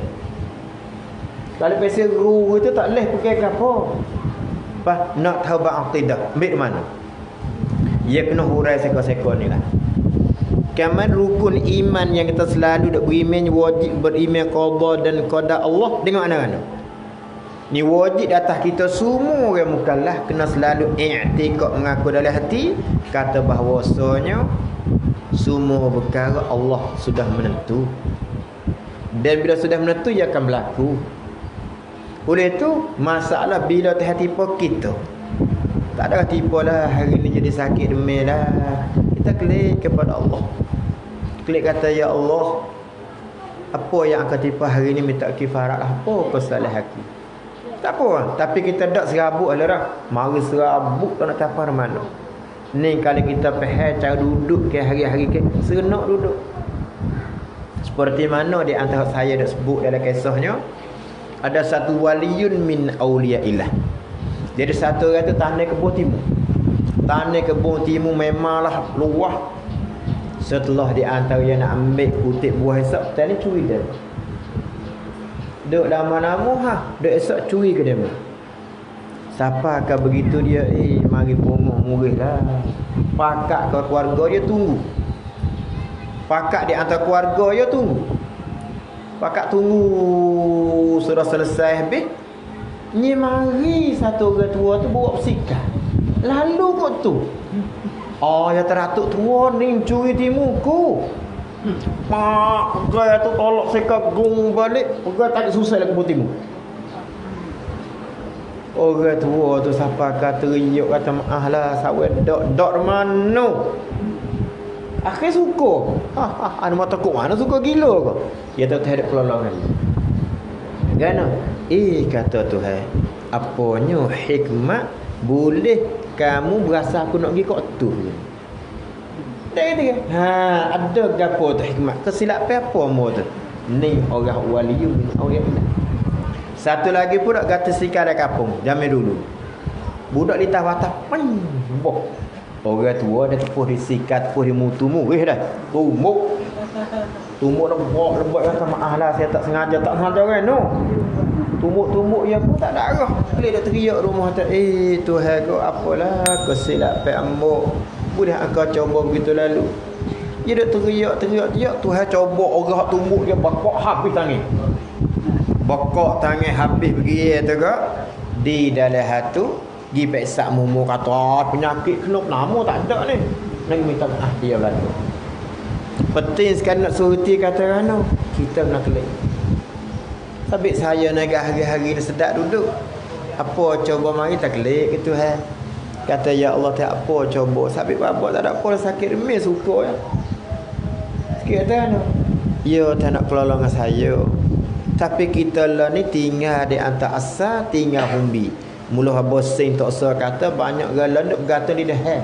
Kalau pesen guru tu tak boleh pergi ke apa. Pas nak tahu ba'aqidah, ambil mana? Dia kena hurai seko ni lah. Kaman rukun iman yang kita selalu dak beriman wajib beriman qada dan qada Allah dengan mana-mana. Ni wajib di atas kita semua orang mukallaf kena selalu i'tiqad mengaku dalam hati kata bahawasanya semua perkara Allah sudah menentu. Dan bila sudah menentu ia akan berlaku. Oleh itu masalah bila tertipu kita. Tak ada tipu lah hari ni jadi sakit demam lah. Kita klik kepada Allah. Klik kata ya Allah, apa yang akan tipu hari ni minta kifarat lah. Apa kesalahan aku? Tak apa lah. Tapi kita tak serabut lah dah. Mari serabut tak nak capai mana. Ni kalau kita faham cara duduk ke hari-hari ke, serenok duduk. Seperti mana di antara saya dah sebut dalam kisahnya, ada satu waliyun min awliyaillah. Jadi satu orang tu tanah kebun timur. Tanah kebun timur memanglah luah. Setelah di antara yang nak ambil kutip buah esok, tadi curi dia. Duk lama-lama duk esok curi ke dia. Siapa akan begitu dia, mari pongok murih lah. Pakak ke keluarga dia tunggu. Pakak di antara keluarga dia tunggu. Pakak tunggu sudah selesai habis. Ni mari satu orang tua tu bawa bersikap. Lalu kok tu Oh, ya teratuk tua ni curi timuku. Mak, pegai tu tolak seka gung balik, pegai tak susah lah kebun timu. Orang tua tu siapa kata riuk kata maaf lah, sawit dok mana. Akhir suka. Anu mata kok mana suka gila kau. Ya tak ada pelolongan. Gana? Kata Tuhan, apanya hikmat boleh kamu berasa aku nak pergi kat tu. Dia ada gapo tu hikmat. Kesilapan apa mu tu? Ni orang waliyu ni orang ni. Satu lagi pula kata sikar dah kampung, zaman dulu. Budak di tawata boh. Orang tua dia tepuh di sikat, tepuh di mutu-mu dah. Tumuk. Tumuk lembut kata maaf lah saya tak sengaja kan no. Tumuk-tumuk ya pun tak ada arah. Boleh dah teriak rumah tu. Tuhan kau apalah kesilapan ambo. Boleh engkau coba begitu lalu. Dia dah teriak. Tuhan coba orang tumbuk dia bakok habis tangan. Bakok tangan habis pergi tu ke. Di dalam hatu. Pergi peksa mumu kata penyakit kenop nama tak ada ni. Nak minta maaf dia berlaku. Penting sekali nak suruti kata kan. Kita nak kelik. Sabit saya nak hari-hari sedap duduk. Apa coba mari tak kelik ke Tuhan. Kata ya Allah tak apa coba. Sabit apa tak ada apa sakit demi suka ya. Sikit kata kan. Ya tak nak pelolongan saya. Tapi kita lah ni tinggal di antara asal tinggal humbi. Mula bosin tak usah kata banyak galan duk bergantung di dah.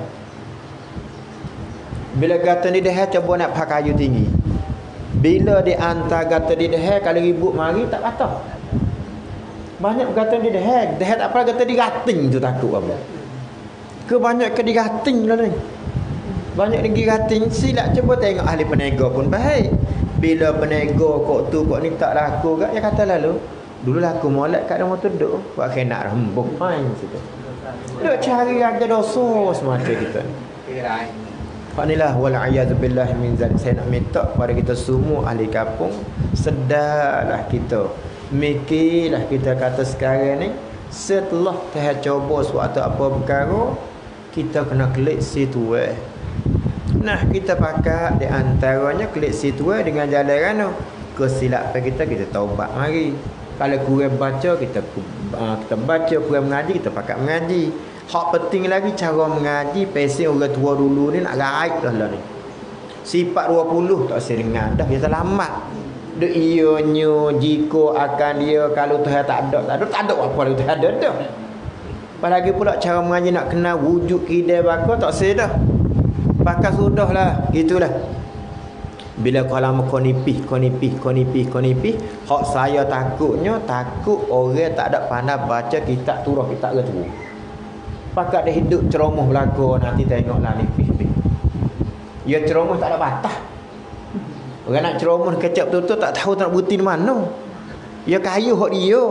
Bila gantung di dah coba nak pakai kayu tinggi. Bila di antara gantung di dah kalau ribut mari tak patah. Banyak bergantung di dah. Dah tak apa gantung di gating tu takut apa. Kebanyak ke digating lah ni. Banyak di gating. Silap cuba tengok ahli peniaga pun baik. Bila peniaga kok tu kok ni tak laku kat, dia kata lalu dulu laku molek kat rumah tu duk buat kena rembuk main situ. Duk cari harga dosa semata kita. Fanilah wal a'yadu billahi min zalik. Saya nak minta kepada kita semua ahli kampung, sedarlah kita. Mikirlah kita kata sekarang ni setelah Tuhan coba suatu apa perkara, kita kena klik situ Nah, kita pakai di antaranya klik situ dengan jalan rana. Kesilapan kita taubat mari. Kalau kurang baca kita baca, kurang mengaji kita pakai mengaji. Hak penting lagi cara mengaji pesen orang tua dulu ni nak gaib dah lah ni. Sifat 20 tak seringan dah dia selamat. Dek ianya jika akan dia kalau Tuhan tak ada apa kalau Tuhan ada dah. Apalagi pula cara mengaji nak kenal wujud kidai bakal tak sedah. Pakai sudahlah gitulah. Bila kau lama kau nipih. Hak saya takut orang tak ada pandai baca kitab turah kitab ke tu. Pakat dia hidup ceramah belaka nanti tengoklah nipih. Ya ceramah tak ada batas. Orang nak ceramah kecap betul-betul tak tahu tak nak berhenti di mana. Ya kayu hak dia.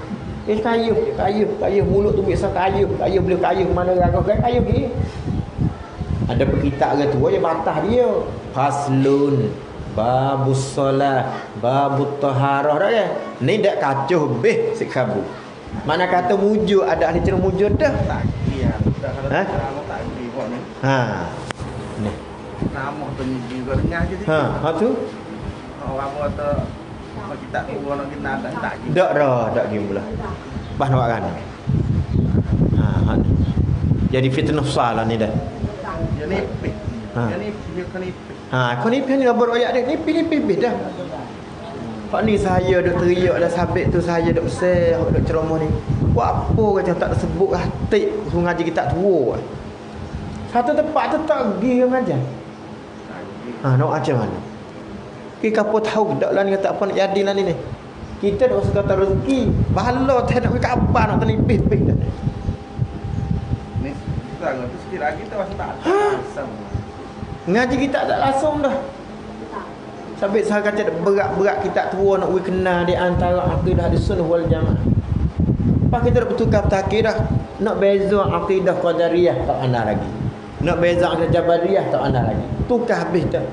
Kayu mulut tu biasa kayu boleh kayu mana raga kayu pergi. Ada berkitab ke tu ya batas dia. Faslun babus solat babut taharah dah kan. Ni dak kacuh beh sikabu. Mana kata mujud ada ahli ceramah mujud dah. Tak kira. Tak buat ni. Ni. Nama tu juga dengar je. Ha tu. Orang kata kita nak kita tak gitu. Tak gitu pula. Bah nak kan. Jadi fitnah salah ni dah. Jadi kau ni ni nak beroyak dia nipih dah. Hak ni saya duk teriak dah sabit tu saya duk besar duk ceramah ni. Buat apa kata tak sebut hati suruh ngaji kita tua. Satu tempat tu tak pergi mengajar. Nak ajar mana? Kita apa tahu dak lah ni kata apa nak jadi lah ni. Kita dak usah kata rezeki. Bahala tak nak pergi kapan nak tenipih-pih dah. Ni sangat tu sikit lagi tu masih tak langsung. Ngaji kita tak langsung dah. Sampai saya kata berat-berat kita tua nak kenal di antara akidah di sunnah wal jamaah. Pak kita dah bertukar takidah. Nak beza akidah qadariyah tak ana lagi. Nak beza akidah jabariyah tak ana lagi. Tukar habis dah.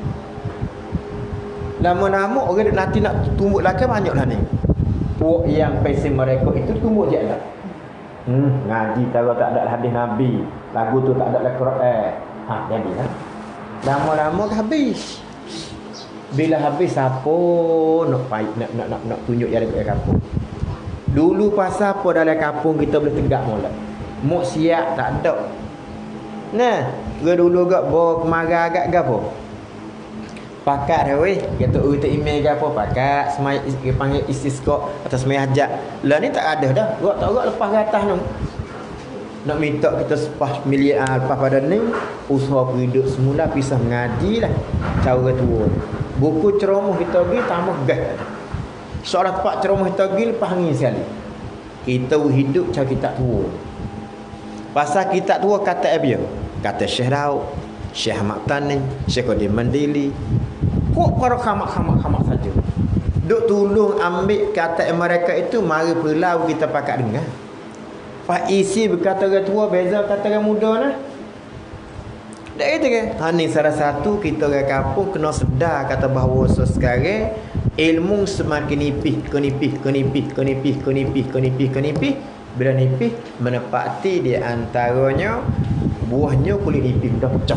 Lama-lama orang nanti nak tumbuk lagi banyaklah ni. Puak yang pesen mereka itu tumbuk je dah. Ngaji kalau tak ada hadis Nabi, lagu tu tak ada Al-Quran. Jadilah. Lama-lama habis. Bila habis siapa nak tunjuk jalan ke kampung. Dulu pasal apa dalam kampung kita boleh tegak molek. Mok siap tak ada. Nah, dulu gak bawa kemarah agak gapo. Pakat dah weh, kata tu email ke apa pakat semai panggil istisqa atau semai hajat. Lah ni tak ada dah. Gak tak gak lepas ke atas tu. Nak minta kita sepas miliar lepas pada ni usaha hidup semula pisah mengaji lah cara tua. Buku ceramah kita pergi tambah gas. Soalan tempat ceramah kita pergi lepas angin sekali. Kita hidup cara kita tua. Pasal kita tua kata apa? Kata Syekh Daud, Syekh Ahmad Tani, Syekh Qadir Mandili. Kok para khamak-khamak saja. Duk tolong ambil kata mereka itu mari pulau kita pakat dengar. Pak isi berkata orang tua beza kata orang muda lah. Tak kata ke? Ni salah satu kita orang kampung kena sedar kata bahawa sekarang ilmu semakin nipih. Bila nipih menepati di antaranya buahnya kulit nipih dah pecah.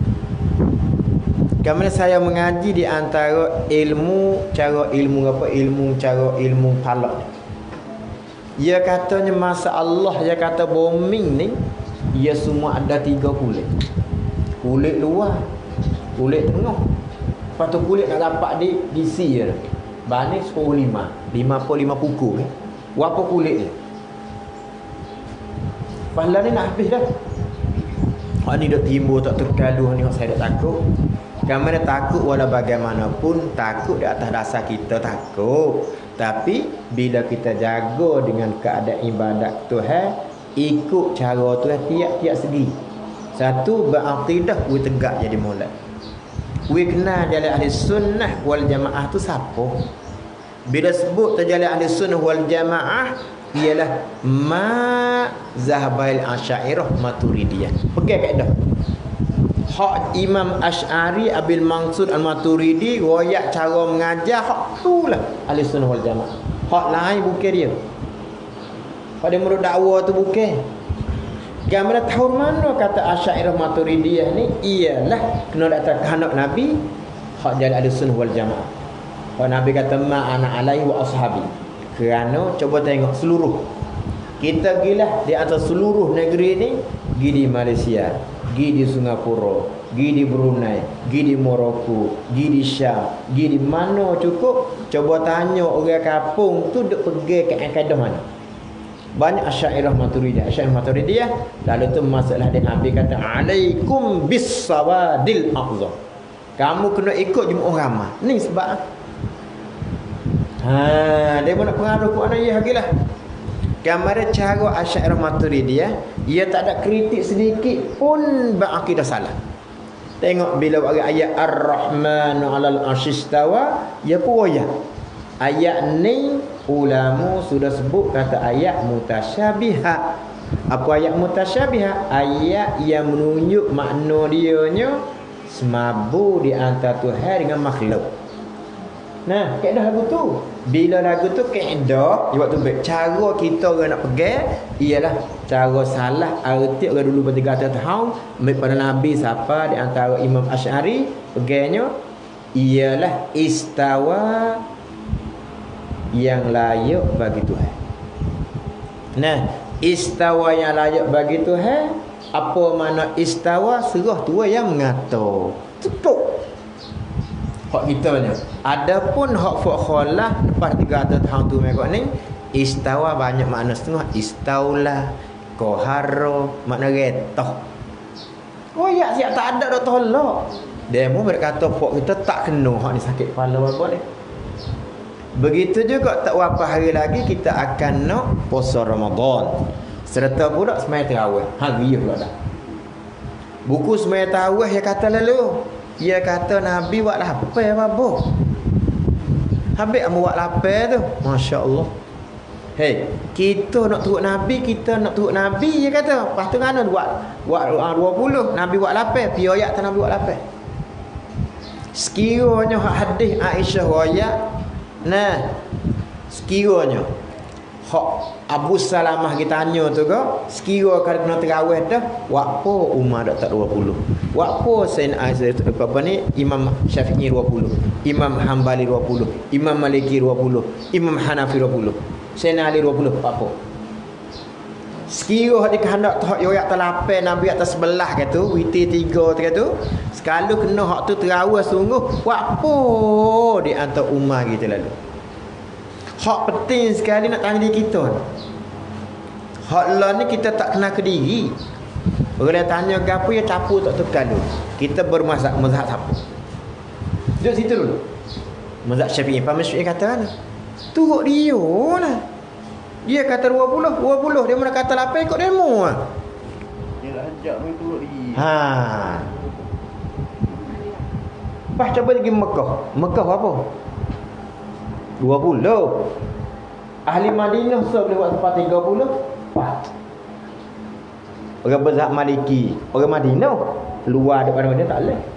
Kami saya mengaji di antara ilmu cara ilmu falak. Ia katanya masa Allah dia kata bumi ni ia semua ada 3 kulit. Kulit luar, kulit tengah. Lepas tu kulit nak dapat di si je. Bahan ni 10 5 pukul. Berapa kulit dia? Pahala ni nak habis dah. Hak ni dah timbul tak terkaluh ni saya dah takut. Kami dah takut walau bagaimanapun takut di atas dasar kita takut. Tapi bila kita jaga dengan keadaan ibadat Tuhan, ikut cara Tuhan tiap-tiap segi. Satu berakidah we tegak jadi molek. We kenal jalan ahli sunnah wal jamaah tu siapa? Bila sebut jalan ahli sunnah wal jamaah ialah zahabail asy'ariyah maturidiyah. Pegang kaedah. Hak Imam Asy'ari Abil Mansur Al-Maturidi royak cara mengajar hak tulah ahli sunnah wal jamaah. Hak lain bukan dia. Pada menurut dakwah tu bukan. Gambar tahu mana kata Asy'ariyah Maturidiyah ni ialah kena datang kehendak Nabi hak jalan ahli sunnah wal jamaah. Hak Nabi kata ma ana alaihi wa ashabi. Kerana coba tengok seluruh kita gilah di atas seluruh negeri ni, gi di Malaysia, gi di Singapura, gi di Brunei, gi di Morocco, gi di Syam, gi di mana cukup. Coba tanya orang kampung tu duk pergi ke kaedah mana. Banyak Asy'ariyah Maturidiyah. Lalu tu masalah dia Nabi kata alaikum bis sawadil aqza. Kamu kena ikut jemaah ramai. Ni sebab dia pun nak pengaruh ku anak ya hagilah. Gambar cara Asy'ariyah Maturidiyah, ia tak ada kritik sedikit pun berakidah salah. Tengok bila bagi ayat Ar-Rahmanu 'alal 'arsyistawa, ya puaya. Ayat ni ulama sudah sebut kata ayat mutasyabihat. Apa ayat mutasyabihat? Ayat yang menunjuk makna dianya semabu di antara Tuhan dengan makhluk. Nah, kaedah lagu tu. Bila lagu tu kaedah, waktu baik cara kita orang nak pegang ialah cara salah arti orang dulu pada 300 tahun pada Nabi siapa di antara Imam Asy'ari pegangnya ialah istawa yang layak bagi Tuhan. Nah, istawa yang layak bagi Tuhan, apa makna istawa? Serah tua yang mengatur. Cukup. Hak kita banyak. Adapun hak fakhalah lepas 300 tahun tu mereka ni istawa banyak makna setengah. Istaula, koharo, makna retah. Oh ya, siap tak ada dah tolak. Demo berkata pok kita tak kena hak ni sakit kepala apa ni. Begitu juga tak berapa hari lagi kita akan nak puasa Ramadan. Serta pula sembahyang tarawih. Hari pula dah. Buku sembahyang tarawih yang kata lalu, ia kata Nabi buat lapar apa? Habis amu buat lapar tu. Masya-Allah. Hei, kita nak turut Nabi, dia kata. Lepas tu kan buat 20 Nabi buat lapar, pi ayat tu Nabi buat lapar. Sekiranya hadis Aisyah royak, nah, sekiranya Hak Abu Salamah kita tanya tu ke, sekira kalau kena terawih dah, wakpo Umar dak tak 20. Wakpo apa ni Imam Syafi'i 20, Imam Hambali 20, Imam Maliki 20, Imam Hanafi 20, Sayyidina Ali 20, apa? Sekira hak dikehendak hak yoyak telapai Nabi atas sebelah kata, witir 3 kata, sekali kena hak tu terawih sungguh, wakpo di antara Umar kita lalu. Hak penting sekali nak tanya diri kita. Hak lah ni kita tak kena ke diri. Orang tanya gapo ya capu tak tukar dulu. Kita bermazhab siapa? Duduk situ dulu. Mazhab Syafi'i. Pak Syafi'i kata kan? Turut dia lah. Dia kata 20, dia mana kata 8 ikut demo ah. Dia nak ajak main turut dia. Pas coba pergi Mekah. Mekah apa? 20. Ahli Madinah boleh buat tempat 30. Orang mazhab Maliki, orang Madinah luar daripada Madinah tak boleh.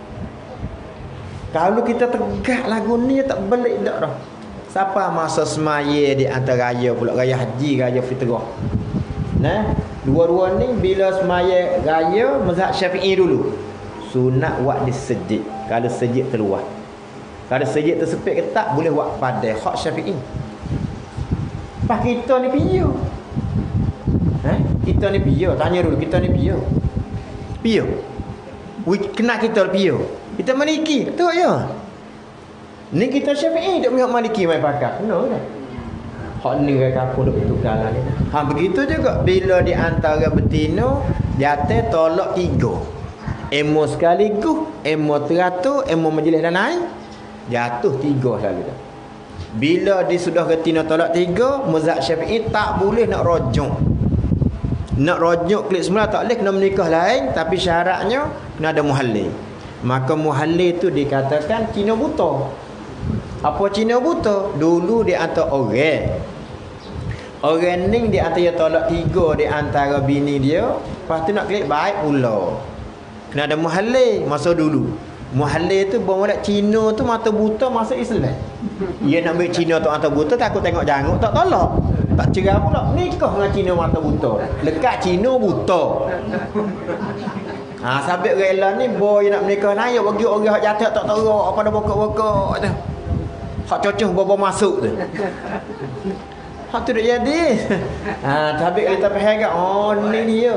Kalau kita tegak lagu ni tak balik dak dah. Siapa masa semaya di antara raya pula, raya haji, raya fitrah. Nah, dua-dua ni bila semaya raya mazhab Syafi'i dulu. Sunat buat di sejid. Kalau sejid terluar. Kalau sejid tersepit ke tak boleh buat padai. Hak Syafi'i. Pas kita ni piyo? Kita ni piyo? Tanya dulu, kita ni piyo? Piyo? Kena kita piyo? Kita Maliki, betul ya? Ni kita Syafi'i, duk mihak Maliki mai pakat. Kena dah. Hak ni kampung duk bertukar lah ni. Begitu juga bila di antara betina di atas tolak 3. Emo sekaligus, emo teratur, emo majlis dan lain. Jatuh 3 selalu dah. Bila dia sudah betina tolak 3, mazhab Syafi'i tak boleh nak rojok. Nak rojok klik semula tak boleh, kena menikah lain, tapi syaratnya kena ada muhallil. Maka muhallil tu dikatakan Cina buta. Apa Cina buta? Dulu di antara orang ni di antara tolak 3 di antara bini dia, lepas tu nak klik baik pula. Kena ada muhallil masa dulu. Muhallil tu bermula Cina tu mata buta masuk Islam. Dia nak ambil Cina tu mata buta, takut tengok janguk tak tolak. Tak cerah pula nikah dengan Cina mata buta. Lekat Cina buta. Sabit rela ni boy nak menikah naik bagi orang hak jatuh tak teruk apa dah bokok-bokok tu. Hak cocok bobo masuk tu. Hak tu dah jadi. Sabit kita faham agak oh ni dia.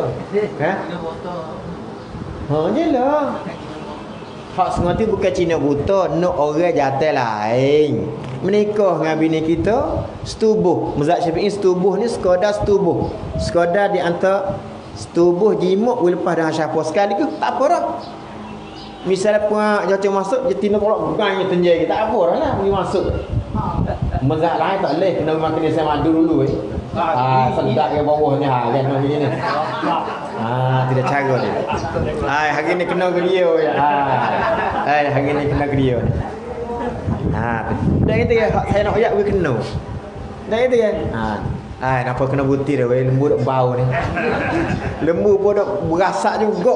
Jelah. Hak sengaja bukan Cina buta, nak orang jatuh lain. Menikah dengan bini kita, setubuh. Mazhab Syafi'i setubuh ni sekadar setubuh. Sekadar di antara setubuh jimuk boleh lepas dengan siapa sekali ke, tak apa dah. Misalnya puak jatuh masuk, jetina tolak bukan tenjai, tak apa dah lah, pergi masuk. Mazhab lain tak boleh, kena makan dia madu dulu sedap ke bawah ni lihat macam ni. Tidak cara dia. Hari ni kena ke dia hari ni kena ke dia. Dah kata saya nak ayat we kena. Dah kata kan. Nampak kena butir dah lembu dak bau ni. Lembu pun dak berasak juga.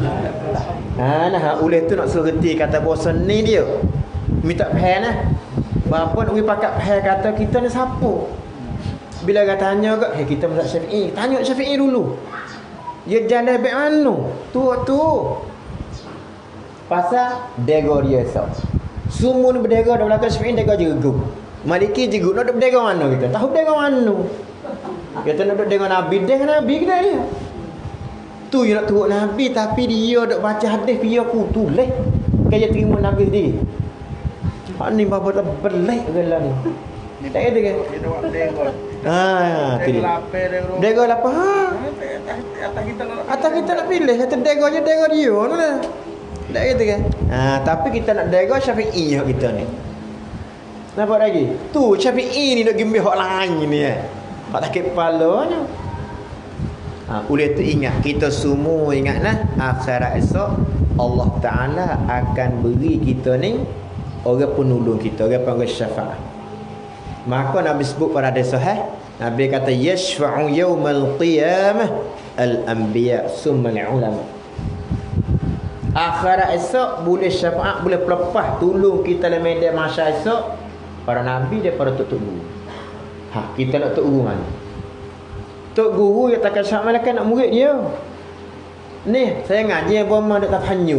Oleh tu nak suruh reti kata bosan ni dia. Minta faham nah. Bapa nak we pakat faham kata kita ni siapa? Bila dia tanya kat, kita mazhab Syafi'i. Tanya Syafi'i dulu. Dia jalan baik mana? Tu. Pasal dega dia esok. Semua ni berdega dah belakang Syafi'i dega jerugu. Maliki jerugu nak berdega mana kita? Tahu berdega mana? Kita nak berdega Nabi, Nabi kita dia. Tu yang nak turut Nabi tapi dia dok baca hadis dia aku tulis. Kaya terima Nabi dia. Hak ni bapa tak belik gelar ni. Tak kata ke? Kita buat dega. Dega apa? Atas kita nak pilih, kata dega je dega dia lah. Tak kata ke? Tapi kita nak dega Syafi'i hak kita ni. Nampak lagi? Tu Syafi'i ni nak gimbih hak lain ni hak tak kepalanya. Oleh tu ingat, kita semua ingatlah akhirat esok Allah Ta'ala akan beri kita ni orang penolong kita, orang panggil syafaat. Maka Nabi sebut pada hadis sahih, Nabi kata yashfa'u yaumal qiyamah al-anbiya summa al-ulama. Akhirat esok boleh syafaat, boleh pelepah tolong kita dalam medan mahsyar esok para nabi dan para tutup dulu. Kita nak tok guru mana? Tok guru yang takkan syak malaikat nak murid dia. Ni, saya ngaji berapa dak tahanyu.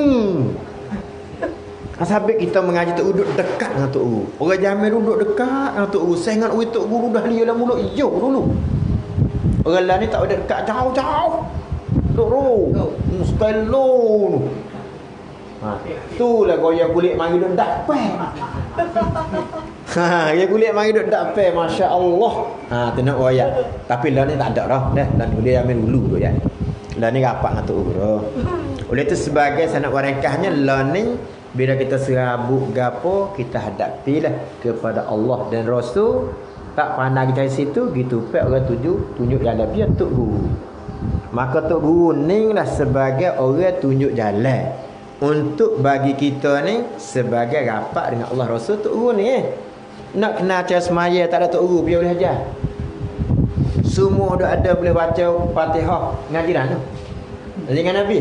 Sabik kita mengaji tok duduk dekat dengan tok guru. Orang Jamil duduk dekat dengan tok guru. Saya ingat tok guru dah lia dalam mulut hijau dulu. Orang lain ni tak ada dekat jauh-jauh. Tok ru. Sekalo. Itulah goyang kulit mari duk dapat. Dia kulit mari duk dapat, masya-Allah. Tengok goyang. Tapi lah ni tak ada dah. Dah boleh ambil dulu tu ya. Lah ni rapat dengan tok guru. Oleh tu sebagai sanad warakahnya lah ni bila kita serabut gapo kita hadapilah kepada Allah dan Rasul. Tak pandang kita di situ gitu pek orang tunjuk jalan dia tok guru. Maka tok guru ni lah sebagai orang tunjuk jalan untuk bagi kita ni sebagai rapat dengan Allah Rasul. Tok guru ni nak kenal cara semaya tak ada tok guru biar boleh ajar. Semua dah ada boleh baca Fatihah ngaji dah tu. Dengan Nabi.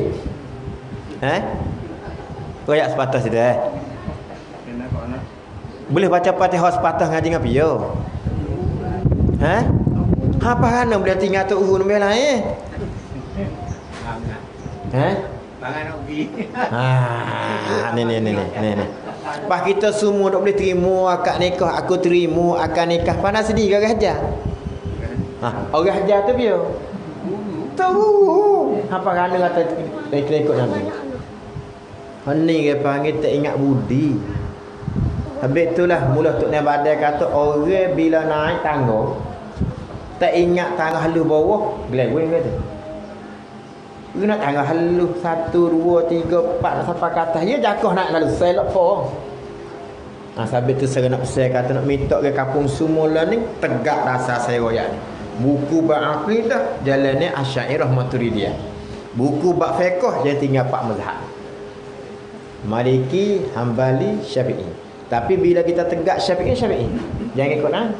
Royak sepatah situ boleh baca Fatihah sepatah ngaji dengan piyo. Apa kan boleh tinggal tok guru nombel lain. Bangan nak pergi. Ni. Pas kita semua tak boleh terima akad nikah, aku terima akad nikah. Panas sedih ke hajar? Orang hajar tu dia. Tahu. Apa kan kata ikut Nabi. Ni dia panggil tak ingat budi. Habis itulah mula Tok Nabi Badai kata orang bila naik tangga tak ingat tangga halus bawah, geleweng kata. Dia nak tangga halus 1 2 3 4 sampai ke atas. Dia jatuh nak lalu selok po. Sabit tu saya nak pesan kata nak minta ke kampung semula ni tegak dasar saya royak ni. Buku bab akidah jalannya Asy'ariyah Maturidiyah. Buku bab fiqh yang tinggal 4 mazhab. Maliki, Hambali, Syafi'i. Tapi bila kita tegak Syafi'i. Jangan ikut nah.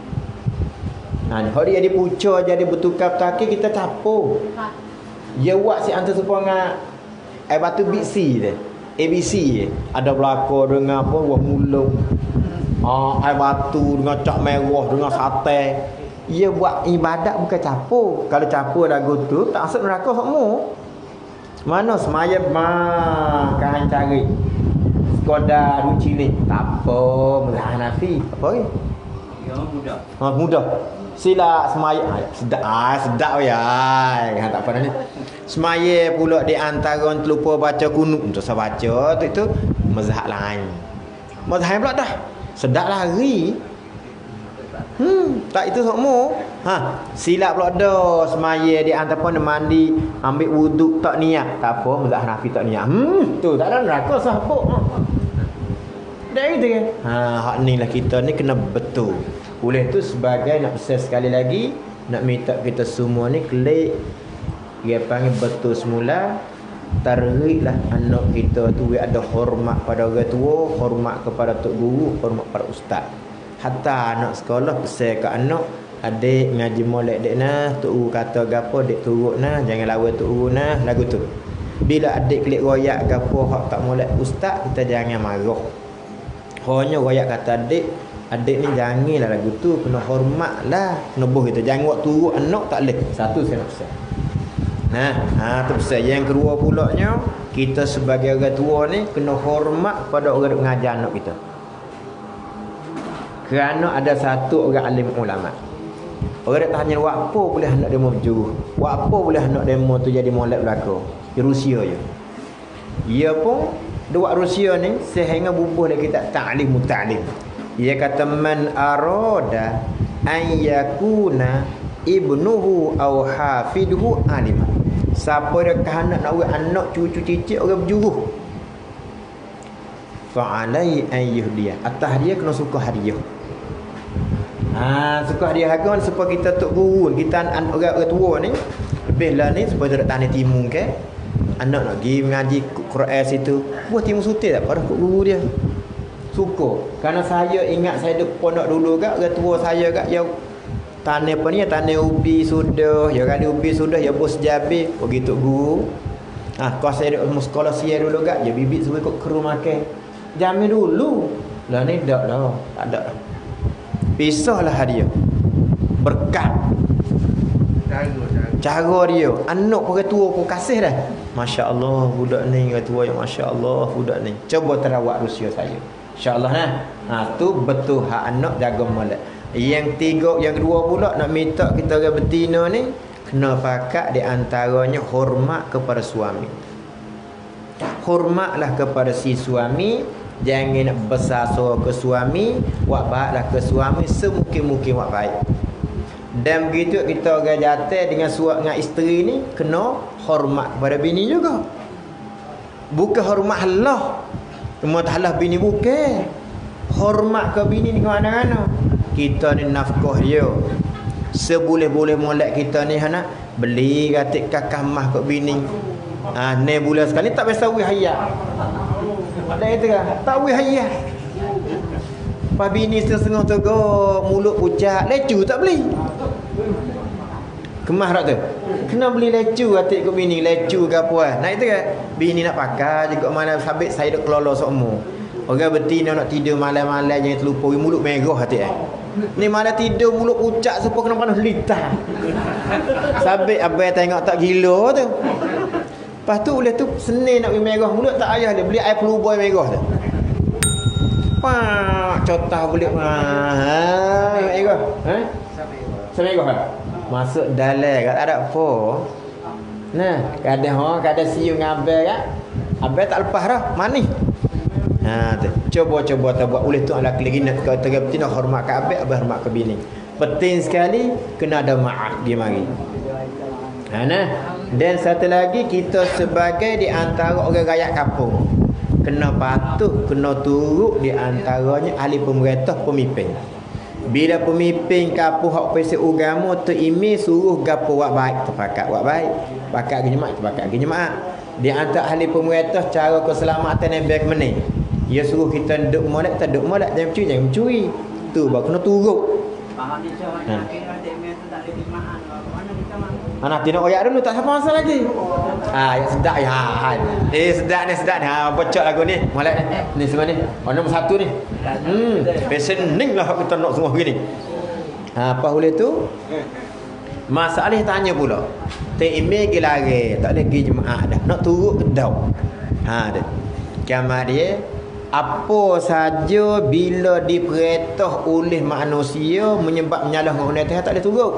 Hari dia dipucuk jadi bertukar takir kita capur. Dia buat si antar supaya air batu BC dia. ABC dia. Ada belakang dengan apa buah mulung. Air batu dengan cak merah dengan sate. Dia buat ibadat bukan capur. Kalau capur lagu tu tak masuk neraka semua. Mana semaya kan cari. Skoda duk cilik. Tak apa, mazhab Hanafi. Apa ni? Ya mudah. Mudah. Sila semaya sedap ya. Tak apa ni. Semaya pula di antara orang terlupa baca kunut untuk saya baca tu itu mazhab lain. Mazhab pula dah. Sedap lari. Tak itu semua. Silap pula dah semaya di antara pun mandi ambil wuduk tak niat. Tak apa mazhab Hanafi tak niat. Tu tak ada neraka sahabat. Dah gitu kan. Hak ni lah kita ni kena betul. Oleh tu sebagai nak pesan sekali lagi nak minta kita semua ni klik dia panggil betul semula. Tariklah anak kita tu ada hormat pada orang tua, hormat kepada tok guru, hormat pada ustaz. Hatta anak sekolah pesan ke anak, adik ngaji molek dek nah, tok guru kata gapo dek turut nah, jangan lawan tok guru nah, lagu tu. Bila adik klik royak gapo hak tak molek ustaz, kita jangan marah. Hanya royak kata adik ni janganlah lagu tu, kena hormatlah, kena boh kita. Jangan buat turut anak tak leh. Satu saya nak pesan. Tu pesan. Yang kedua pulaknya, kita sebagai orang tua ni kena hormat pada orang yang mengajar anak kita. Kerana ada satu orang alim ulama. Orang dia tanya buat apa boleh anak demo berjuruh? Buat apa boleh anak demo tu jadi molek belaka? Di Rusia je. Ia pun dua Rusia ni sehingga bubuh lagi tak ta'lim muta'lim. Ia kata man arada an yakuna ibnuhu aw hafidhu alim. Siapa dia kehendak nak buat anak cucu cicit orang berjuruh, fa alai an yuhdiya. Atas dia kena suka hadiah. Suka hadiah kan supaya kita tok guru, kita orang tua ni lebih lah ni supaya tak tanya timu ke. Anak nak pergi mengaji Quran situ, buat timu sutil tak pada guru dia. Suka. Kerana saya ingat saya duk pondok dulu kak, orang tua saya kak ya tanah apa ni, tanah ubi sudah, ya kali ubi sudah, ya bos jabe, begitu guru. Kau saya duk sekolah sia dulu kak, ya bibit semua ikut keru makan. Jamin dulu. Lah ni dak dah, tak ada. Pisahlah hadiah. berkat. Cara dia. Anak orang tua pun kasih dah. Masya Allah budak ni orang tua yang Masya Allah budak ni. Coba terawak usia saya. InsyaAllah nah. Tu betul hak anak jaga molek. Yang tiga, yang dua pula nak minta kita orang betina ni kena pakat di antaranya hormat kepada suami. Hormatlah kepada si suami. Jangan nak besar suara ke suami. Buat baiklah ke suami semungkin-mungkin buat baik. Dan begitu kita orang jatuh dengan dengan isteri ni kena hormat kepada bini juga. Bukan hormat Allah. Cuma Allah bini bukan. Hormat ke bini ni ke mana-mana. Kita ni nafkah dia. Seboleh-boleh molek kita ni nak beli katik kakak mah ke bini. Ni bulan sekali tak biasa wih hayat. Ada itu kan? Tak wih hayat. Pas bini setengah tegak mulut pucat, lecu tak beli. Kemah tak tu? Kena beli lecu atik ke bini, lecu ke apa. Nak itu kan? Bini nak pakai juga mana sabit saya duk kelolo semua. Orang betina nak tidur malam-malam jangan terlupa mulut merah atik Ni malam tidur mulut pucat supaya kena panas litar. Sabit abai tengok tak gila tu. Lepas tu boleh tu senin nak pergi merah mulut tak ayah dia beli air peluboi merah tu. Pak cotah boleh merah. Semerah. Masuk dalam kat ada apa. Nah, kadang siung abang kan. Abang tak lepas dah, manis. Tu. Coba buat oleh tu ala kelingin nak kata betina hormat ke abang hormat ke bini. Penting sekali kena ada maaf dia mari. Dan satu lagi kita sebagai di antara orang rakyat kampung kena patut kena turut di antaranya ahli pemerintah pemimpin. Bila pemimpin kampung hak pesek agama tu imi suruh gapo buat baik terpakat buat baik. Pakat ke jemaah terpakat ke jemaah. Di antara ahli pemerintah cara keselamatan yang baik mana? Dia suruh kita duduk molek tak duduk molek jangan mencuri. Tu baru kena turut. Faham ni cakap kira dia tu tak ada jemaah. Mana kita mah? Anak tino oyak dulu tak apa masa lagi. Ya sedap ya. Sedap ni. Bocok lagu ni. Molek ni semua ni. Nombor satu ni. Pesening lah kita nak semua begini. Apa boleh tu? Masalah tanya pula. Email ke lari, tak boleh pergi jemaah dah. Nak turut ke dau. Dia. Kiamat dia apa saja bila diperintah oleh manusia menyebab menyalah dengan Allah tak boleh turut.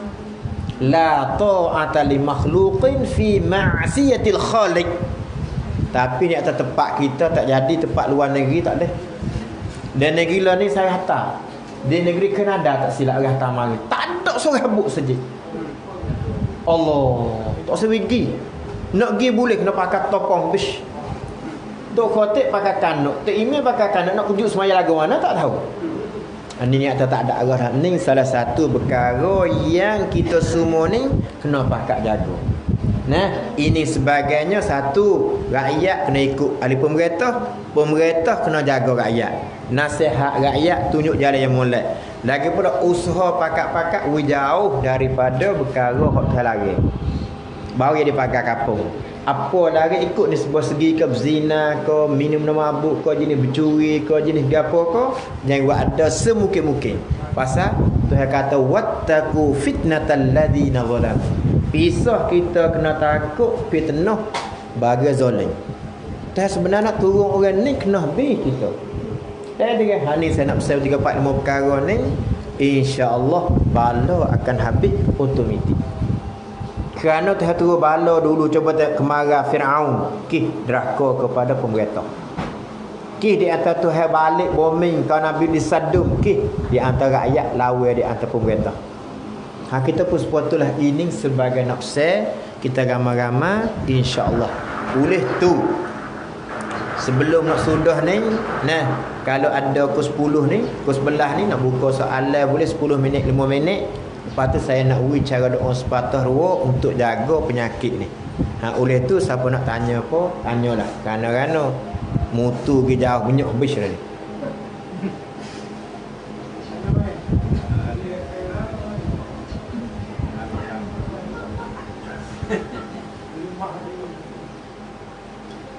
La ta'ata li makhluqin fi ma'siyatil khaliq. Tapi ni atas tempat kita tak jadi, tempat luar negeri tak ada. Dan negeri luar ni saya hantar. Di negeri Kanada tak silap orang hantar mari. Tak ada seorang habuk saja. Allah, tak sewigi. Nak pergi boleh kena pakai topong bish. Tok khotik pakai kanuk, tok email pakai kanuk nak kujut semaya lagu mana tak tahu. Ini atau tak ada arah ni salah satu perkara yang kita semua ni kena pakat jaga. Ini sebagainya satu rakyat kena ikut ahli pemerintah, pemerintah kena jaga rakyat. Nasihat rakyat tunjuk jalan yang molek. Lagi pula usaha pakat-pakat jauh daripada perkara hak terlarang. Baru dia dipakai kampung. Apa lagi ikut ni sebuah segi ke zina ke minum mabuk ke jenis bercuri ke jenis gapo ke jangan buat ada semungkin-mungkin. Pasal Tuhan kata wattaqu fitnatal ladina zalam. Pisah kita kena takut fitnah bagi zalim. Tapi sebenarnya nak turun orang ni kena habis kita. Dan dengan ni saya nak pesan 3 4 5 perkara ni insya-Allah bala akan habis otomatik. Kerana Tuhan turun bala dulu coba kemarah Firaun, deraka kepada pemerintah. Di antara Tuhan balik bombing kau Nabi di Sadum, di antara rakyat lawan di antara pemerintah. Kita pun sepatutlah ini sebagai nafsa kita ramai-ramai insya-Allah. Boleh tu. Sebelum nak sudah ni, kalau ada pukul 10 ni, pukul 11 ni nak buka soalan boleh 10 minit 5 minit. Lepas tu saya nak uji cara doa sepatah ruah untuk jaga penyakit ni. Oleh tu siapa nak tanya apa, tanyalah. Kerana mutu ke jauh banyak habis dah ni.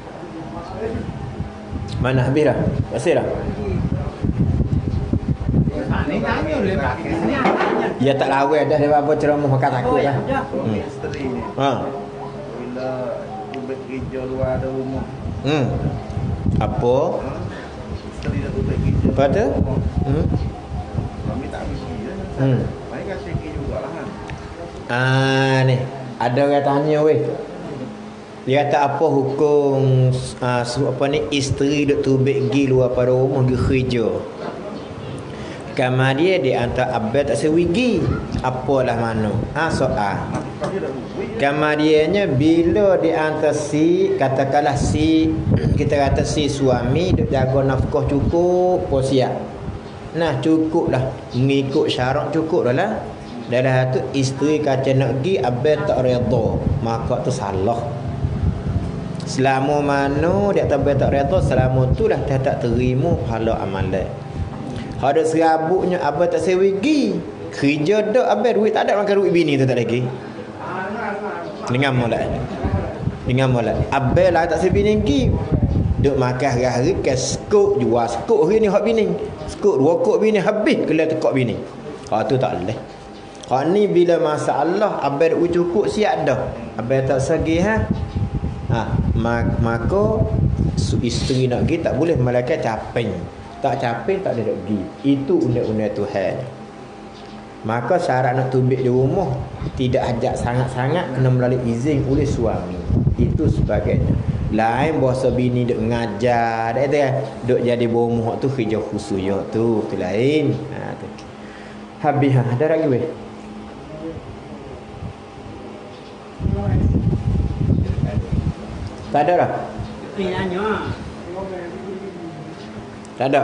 Mana habis dah? Masih dah? Ni tanya boleh pakai. Ni tanya. Ya tak lawan dah dia apa ceramah makan takut lah. Isteri ni. Ha. Bila tubik kerja luar ada rumah. Apa? Isteri dah tubik kerja. Apa tu? Kami tak mesti dah. Baik kasih kerja jugalah kan. Ni ada orang tanya weh. Dia kata apa hukum apa ni isteri duk tubik gi luar pada rumah gi kerja. Kamar dia di antara abad tak sewigi. Apalah mana? Soal. Kamar dianya bila di antara si katakanlah si kita kata si suami duk jaga nafkah cukup pun siap. Nah cukup dah mengikut syarat cukup dah lah. Dalam tu isteri kata nak gi abad tak redha, maka tu salah. Selama mana dia tak redha, selama tu dah dia tak terima pahala amalan. Ada serabutnya abang tak sewigi. Kerja dak abang duit tak ada makan duit bini tu tak lagi. Dengar molek. Abang lah tak sebini lagi. Duk makan hari-hari ke skop jual skop hari ni hak bini. Skop 2 kok bini habis kelak tekak bini. Tu tak leh. Hak ni bila masalah abang duit cukup siap dah. Abang tak segi maka isteri nak pergi tak boleh malaikat caping. Tak capek tak ada pergi. Itu undang-undang Tuhan. Maka syarat nak tubik di rumah tidak ajak sangat-sangat kena melalui izin oleh suami. Itu sebagainya. Lain bahasa bini duk ngajar dak kan. Duk jadi bomoh tu kerja khusus tu lain. Tu. Habis ada lagi weh. Tak ada dah. Tanya. Tak ada.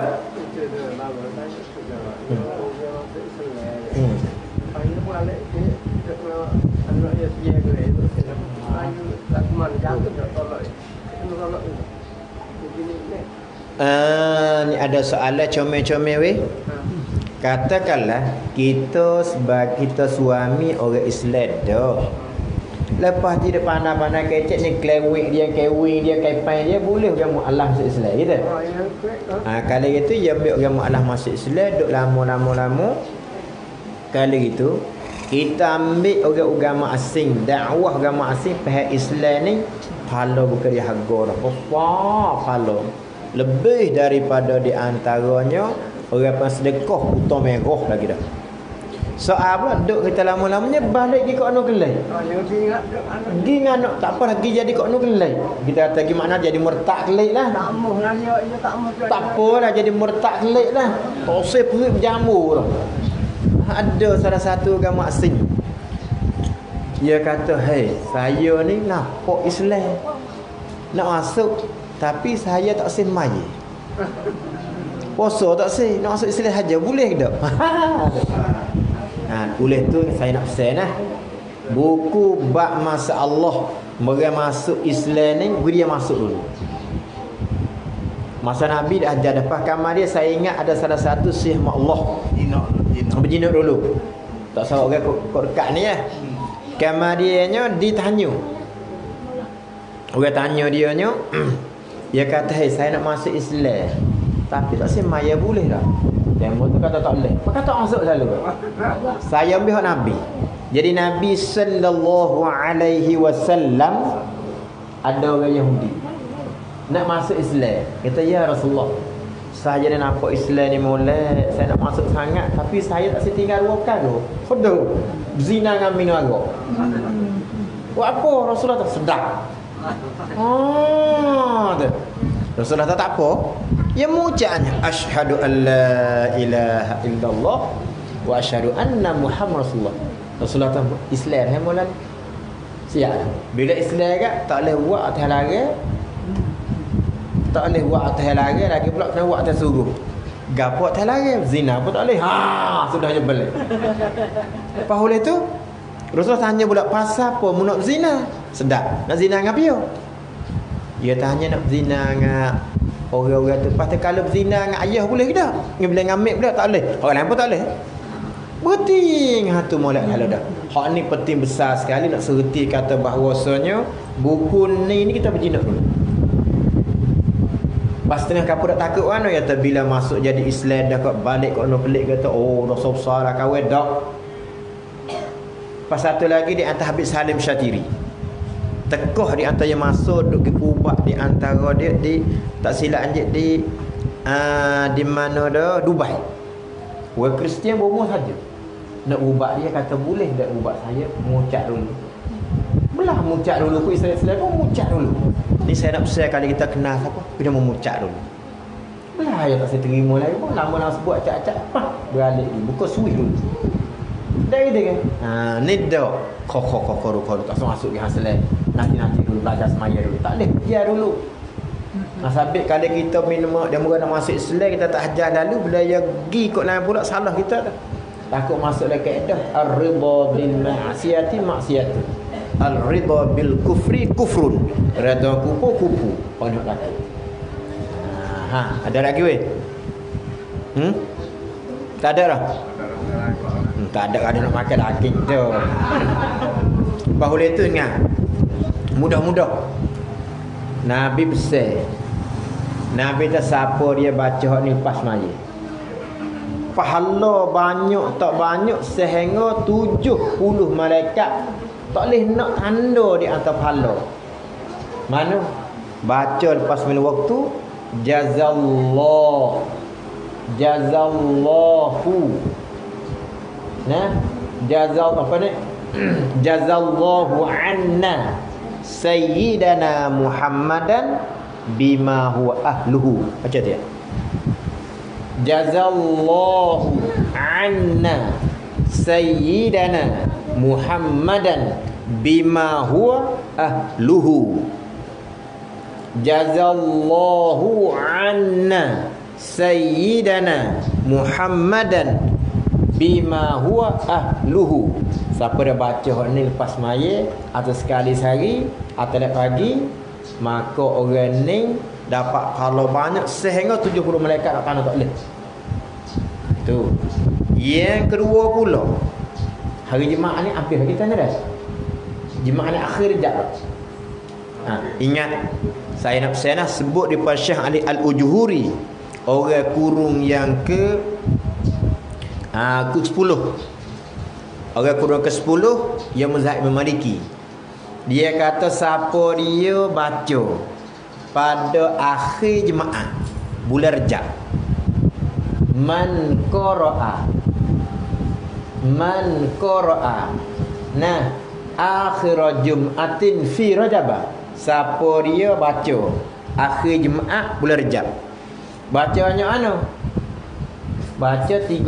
Ni ada soalan comel-comel weh. Katakanlah kita sebagai kita suami orang Islam dah. Lepas tidak pandai-pandai kecek ni kewing dia kepan dia boleh agama Allah masuk Islam gitu. Kalau gitu dia ambil agama Allah masuk Islam duk lama. Kalau gitu kita ambil orang agama asing, dakwah agama asing pihak Islam ni pahala bukan dia harga dah. Pahala lebih daripada di antaranya orang pensedekah hutang merah lagi dah. Soal pula duk kita lama-lamanya balik pergi kat anu kelai. Pergi anak tak apa lagi jadi kat anu kelai. Kita kata gimana jadi murtad kelai lah. Tak mau nanya je tak mau. Tak apalah jadi murtad kelai lah. Tosai perut berjamur dah. Ada salah satu agama asing. Dia kata, "Hei, saya ni nampak Islam. Nak masuk tapi saya tak semai. Puasa tak sih, nak masuk Islam saja boleh ke tak?" Oleh tu saya nak pesan buku bab masa Allah mereka masuk Islam ni dia masuk dulu. Masa Nabi dah ajar lepas kamar dia saya ingat ada salah satu Syekh Allah berjinak dulu. Tak salah orang kau dekat ni kamar dia nya ditanya. Orang tanya dia nya dia kata, "Hei, saya nak masuk Islam. Tapi tak semaya boleh tak?" Yang tu kata tak boleh. Maka tak masuk selalu. Saya ambil hak Nabi. Jadi Nabi sallallahu alaihi wasallam ada orang Yahudi nak masuk Islam. Kata, "Ya Rasulullah, saya dah nampak Islam ni molek, saya nak masuk sangat tapi saya tak setinggal 2 perkara. Khodo, zina dengan minum arak." Buat apa Rasulullah tak sedap? Tu. Rasulullah tak apa. Ya mucaknya asyhadu an la ilaha illallah wa asyhadu anna Muhammad Rasulullah. Rasulullah tu Islam hai molan. Siap. Bila Islam kat tak boleh buat atas larang. Tak boleh buat atas larang lagi pula kena buat atas suruh. Gapo atas larang, zina pun tak boleh. Sudah je balik. Lepas oleh tu Rasulullah tanya pula pasal apa mu nak zina? Sedap. Nak zina dengan apa? Dia tanya nak zina dengan orang-orang tu. Lepas tu kalau berzina dengan ayah boleh ke tak? Dengan bila ngambil pula tak boleh. Orang lain pun tak boleh. Penting hatu molek kalau dah. Hak ni penting besar sekali nak serti kata bahawasanya buku ni kita berjinak dulu. Pas tengah kapur dak takut mana ya bila masuk jadi Islam dah kok balik kok no pelik kata oh dosa besar lah kawin dak. Pas satu lagi di antara Habib Salim Syatiri. Tekoh di antara yang masuk duk ke Kubah di antara dia di tak silap anjit di mana dah Dubai. Orang Kristian bomo saja. Nak ubat dia kata boleh tak ubat saya mengucap dulu. Belah mengucap dulu ku Islam pun mengucap dulu. Ni saya nak pesan kali kita kenal siapa kena mengucap dulu. Belah ya tak saya terima lagi pun lama-lama sebut acak-acak beralik dulu buka suih dulu. Dah gitu kan. Ni dah kok tak masuk ke hasil. Nanti dulu belajar semaya dulu. Tak boleh biar dulu. Sabit kalau kita minum dia mula nak masuk Islam kita tak ajar lalu bila dia pergi ikut lain pula salah kita dah. Takut masuk dalam kaedah ar-ridha bil ma'siyati maksiyatu. Al-ridha bil kufri kufrun. Redha kupu penuh lagi. Ada lagi weh? Tak ada dah. Tak ada nak makan daging tu. Bahawa itu ingat. Mudah-mudah. Nabi pesan. Nabi tak siapa dia baca ni pas maya. Pahala banyak tak banyak sehingga 70 malaikat tak boleh nak tanda di antara pahala. Mana? Baca lepas minum waktu jazallahu jazal apa ni? Jazallahu anna sayyidana Muhammadan bima huwa ahluhu. Baca dia. Jazallahu anna sayyidana Muhammadan bima huwa ahluhu. Jazallahu anna sayyidana Muhammadan bima huwa ahluhu. Siapa dah baca hak ni lepas maya atau sekali sehari atau lepas pagi, maka orang ni dapat pahala banyak sehingga 70 malaikat nak tanah tak boleh. Tu. Yang kedua pula, hari Jumaat ni habis kita tanya dah. Jumaat ni akhir jap. Ingat saya nak pesan sebut di Syekh Ali Al-Ujuhuri, orang kurung yang ke-10. Orang kurung ke-10 yang mazhab Imam Maliki. Dia kata siapa dia baca pada akhir Jumaat bulan Rejab, man qara'a akhir Jum'atin fi Rajab, siapa dia baca akhir Jumaat bulan Rejab, bacanya mana? Baca 35.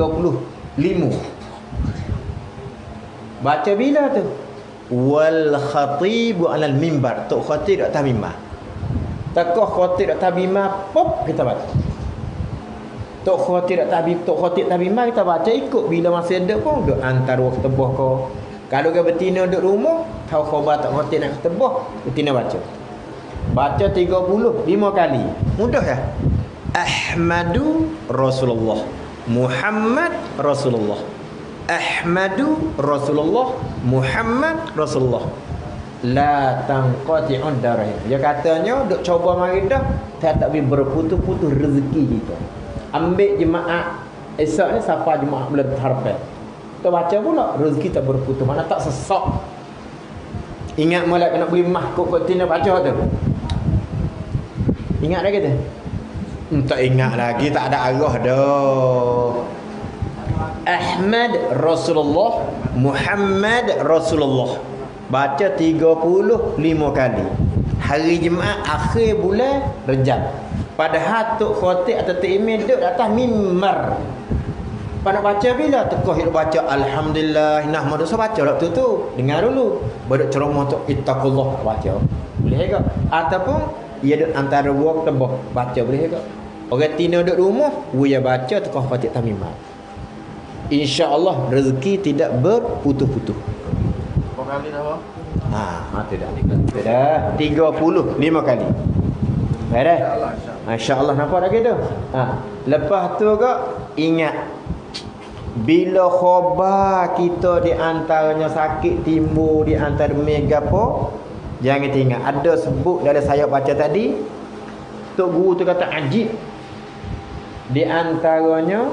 Baca bila tu? Wal khatibu alal mimbar. Tok khatib atas mimbar. Takoh khatib atas mimbar, pop kita baca. Tok khatib atas mimbar kita baca ikut bila masih ada pun duk antar waktu tebah kau. Kalau ke betina duk rumah, tahu khabar tak khatib nak tebah, betina baca. Baca 35 kali. Mudah ya? Ahmadu Rasulullah, Muhammad Rasulullah, Ahmadu Rasulullah, Muhammad Rasulullah. La tanqati'ud darahim. Dia katanya duk cuba mari dah tak boleh berputus-putus rezeki kita. Ambil jemaah esok ni siapa jemaah bulan Harapan. Kita baca pula rezeki tak berputus, mana tak sesak. Ingat molek nak beli mah kok tina baca tu. Ingat lagi tu? Tak ingat lagi, tak ada arah dah. Ahmad Rasulullah, Muhammad Rasulullah. Baca 35 kali. Hari Jumaat akhir bulan Rejab. Padahal Tok Khatib atau Tok Imam duduk atas mimbar. Pada baca bila tekoh hidup baca alhamdulillah nahmadu, so baca waktu tu dengar dulu. Baru ceramah tu ittaqullah baca. Boleh ke? Ataupun ia duduk antara dua tebah baca boleh ke? Orang tina duduk rumah, dia baca tekoh Khatib atas mimbar. InsyaAllah rezeki tidak berputus-putus. Berapa kali dah? Tu dah. Tu dah 35 kali. Baik dah. InsyaAllah nampak lagi tu. Lepas tu ke ingat bila khabar kita di antaranya sakit timbul di antara mega apa, jangan ingat ada sebut dari saya baca tadi Tok Guru tu kata ajib. Di antaranya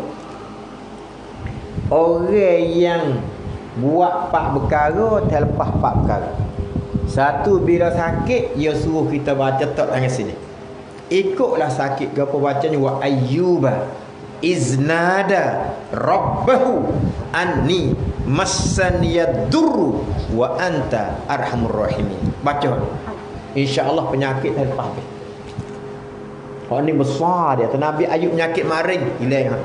orang yang buat 4 perkara terlepas 4 perkara. Satu, bila sakit dia suruh kita baca tok tangan sini. Ikutlah sakit ke apa bacanya wa ayyuba iznada rabbahu anni massaniyad-durru wa anta arhamur rahimin. Baca. Insya-Allah penyakit terlepas habis. Oh ni besar dia. Nabi Ayub penyakit maring hilang.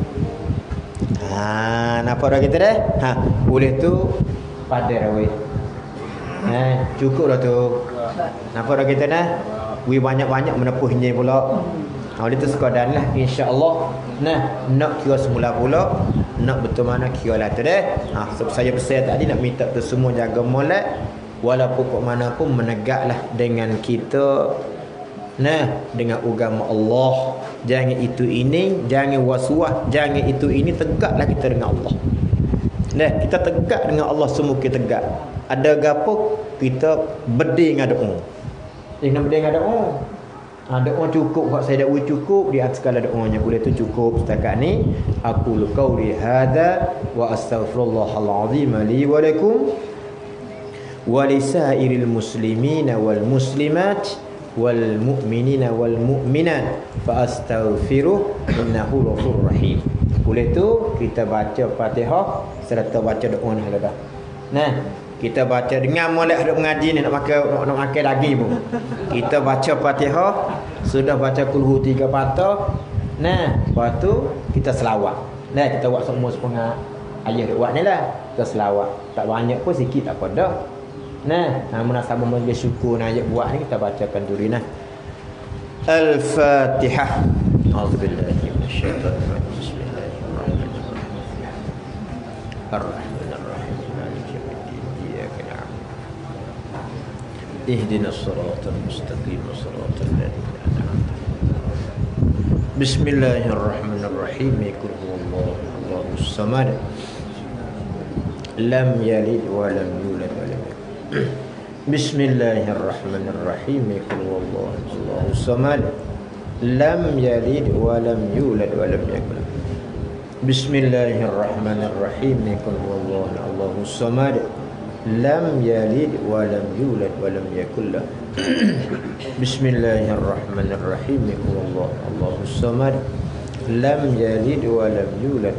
Nampak dah kita dah? Boleh tu pada rawit. Cukup dah tu. Nampak dah kita dah? We banyak-banyak menepuhnya pula. Oleh tu sekadar lah insya-Allah. Nak kira semula pula. Nak betul mana kira lah tu dah. Sebab saya pesan tadi nak minta tu semua jaga molek. Walaupun kok mana pun menegaklah dengan kita. Dengan agama Allah. Jangan itu ini, jangan waswas, jangan itu ini, tegaklah kita dengan Allah. Kita tegak dengan Allah, semua kita tegak. Ada gapo kita berdiri dengan doa. Nak berdiri dengan doa. Doa cukup, kalau saya dah cukup di atas segala doanya. Boleh tu cukup setakat ni. Aku qauli hadza wa astaghfirullahal azim li wa lakum wa lisairil muslimina wal muslimat wal mu'minina wal mu'minat fa astaghfiruh innahu ghafurur rahim. Boleh tu kita baca Fatihah serta baca doa ni dah. Kita baca dengan molek duk mengaji ni nak makan daging pun. Kita baca Fatihah, sudah baca kulhu 3 patah. Lepas tu kita selawat. Kita buat semua setengah ayah duk buat ni lah. Kita selawat. Tak banyak pun sikit tak apa dah. Munasabah majlis syukur nak ayat buat ni kita bacakan dulu nah. Al-Fatihah. A'udzubillahi minasyaitonir rajim. Bismillahirrahmanirrahim. Ar-Rahmanir-Rahim. Maliki yaumiddin. Iyyaka na'budu. Ihdinas siratal mustaqim. Siratal ladzina an'amta 'alaihim. Bismillahirrahmanirrahim. Qul huwallahu Allahus samad. Lam yalid wa lam yulad wa lam Bismillahirrahmanirrahim. Qul huwallahu Allahus samad. Lam yalid wa lam yulad wa lam yakul. Bismillahirrahmanirrahim. Qul huwallahu Allahus samad. Lam yalid wa lam yulad wa lam yakul. Bismillahirrahmanirrahim. Qul huwallahu Allahus samad. Lam yalid wa lam yulad.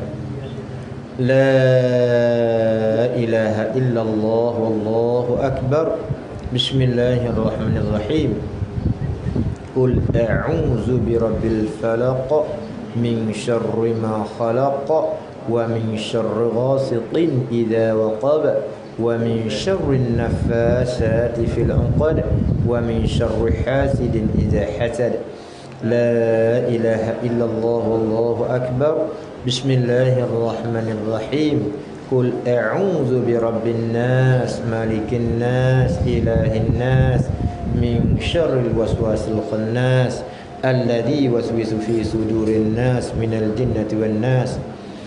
La ilaha illallah wallahu akbar. Bismillahirrahmanirrahim. Qul a'udzu birabbil falaq min syarri ma khalaq wa min syarri ghasiqin idza waqab wa min syarri an-naffasati fil 'uqad wa min syarri hasidin idza hasad. La ilaha illallah wallahu akbar. Bismillahirrahmanirrahim. Qul a'udzu birabbin nas malikin nas ilahin nas min syarril waswasil khannas alladzi yuwaswisu fi sudurin nas minal jinnati wan nas.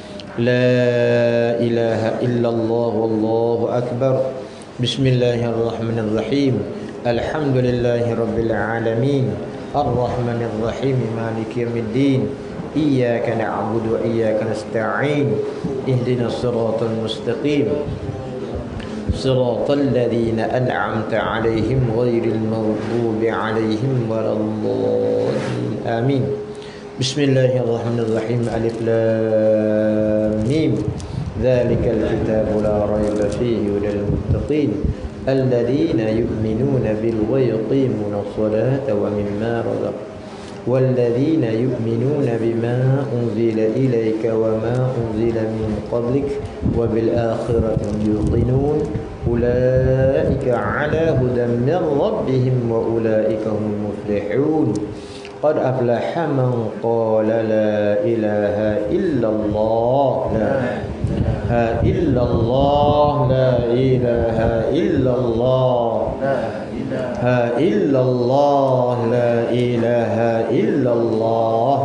La ilaha illallah wallahu akbar. Bismillahirrahmanirrahim. Alhamdulillahi rabbil alamin. Ar-Rahmanir Rahim. Maliki yaumiddin. Iyyaka na'budu wa iyyaka nasta'in. Ihdinas siratal mustaqim. Siratal ladzina an'amta 'alaihim ghairil maghdubi 'alaihim waladdallin. Amin. Bismillahirrahmanirrahim. Alif lam mim. Dzalikal kitabu la raiba fihi hudal muttaqin. الذين يؤمنون بالغيب ويقيمون الصلاة ومما رزقناهم والذين يؤمنون بما أنزل إليك وما أنزل من قبلك وبالآخرة هم يوقنون أولئك على هدى من ربهم وأولئك هم المفلحون قد أفلح من قال لا إله إلا الله لا إلا الله لا إله إلا الله لا إلا الله لا إله إلا الله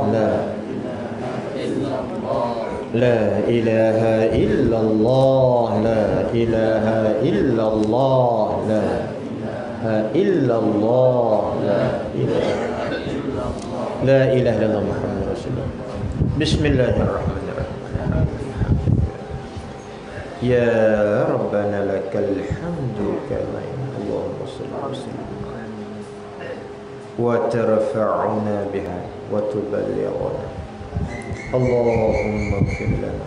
لا إله إلا الله لا إله إلا الله لا إله إلا الله لا إله La ilaha illallah Muhammadur Rasulullah. Bismillahirrahmanirrahim. Ya Rabbana lakal hamdu kama Allahumma salli wa sallim wa tarfa'una biha wa tuballighuna. Allahumma ighfir lana.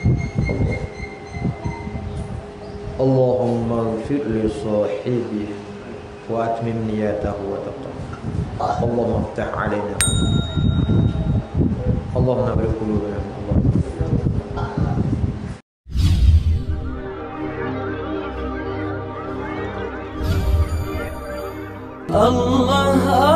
Allahumma ighfir li sahibi wa atmim niyatahu wa taqabbal. Allahumma iftah alaina. Allahumma nawwir qulubana. Allah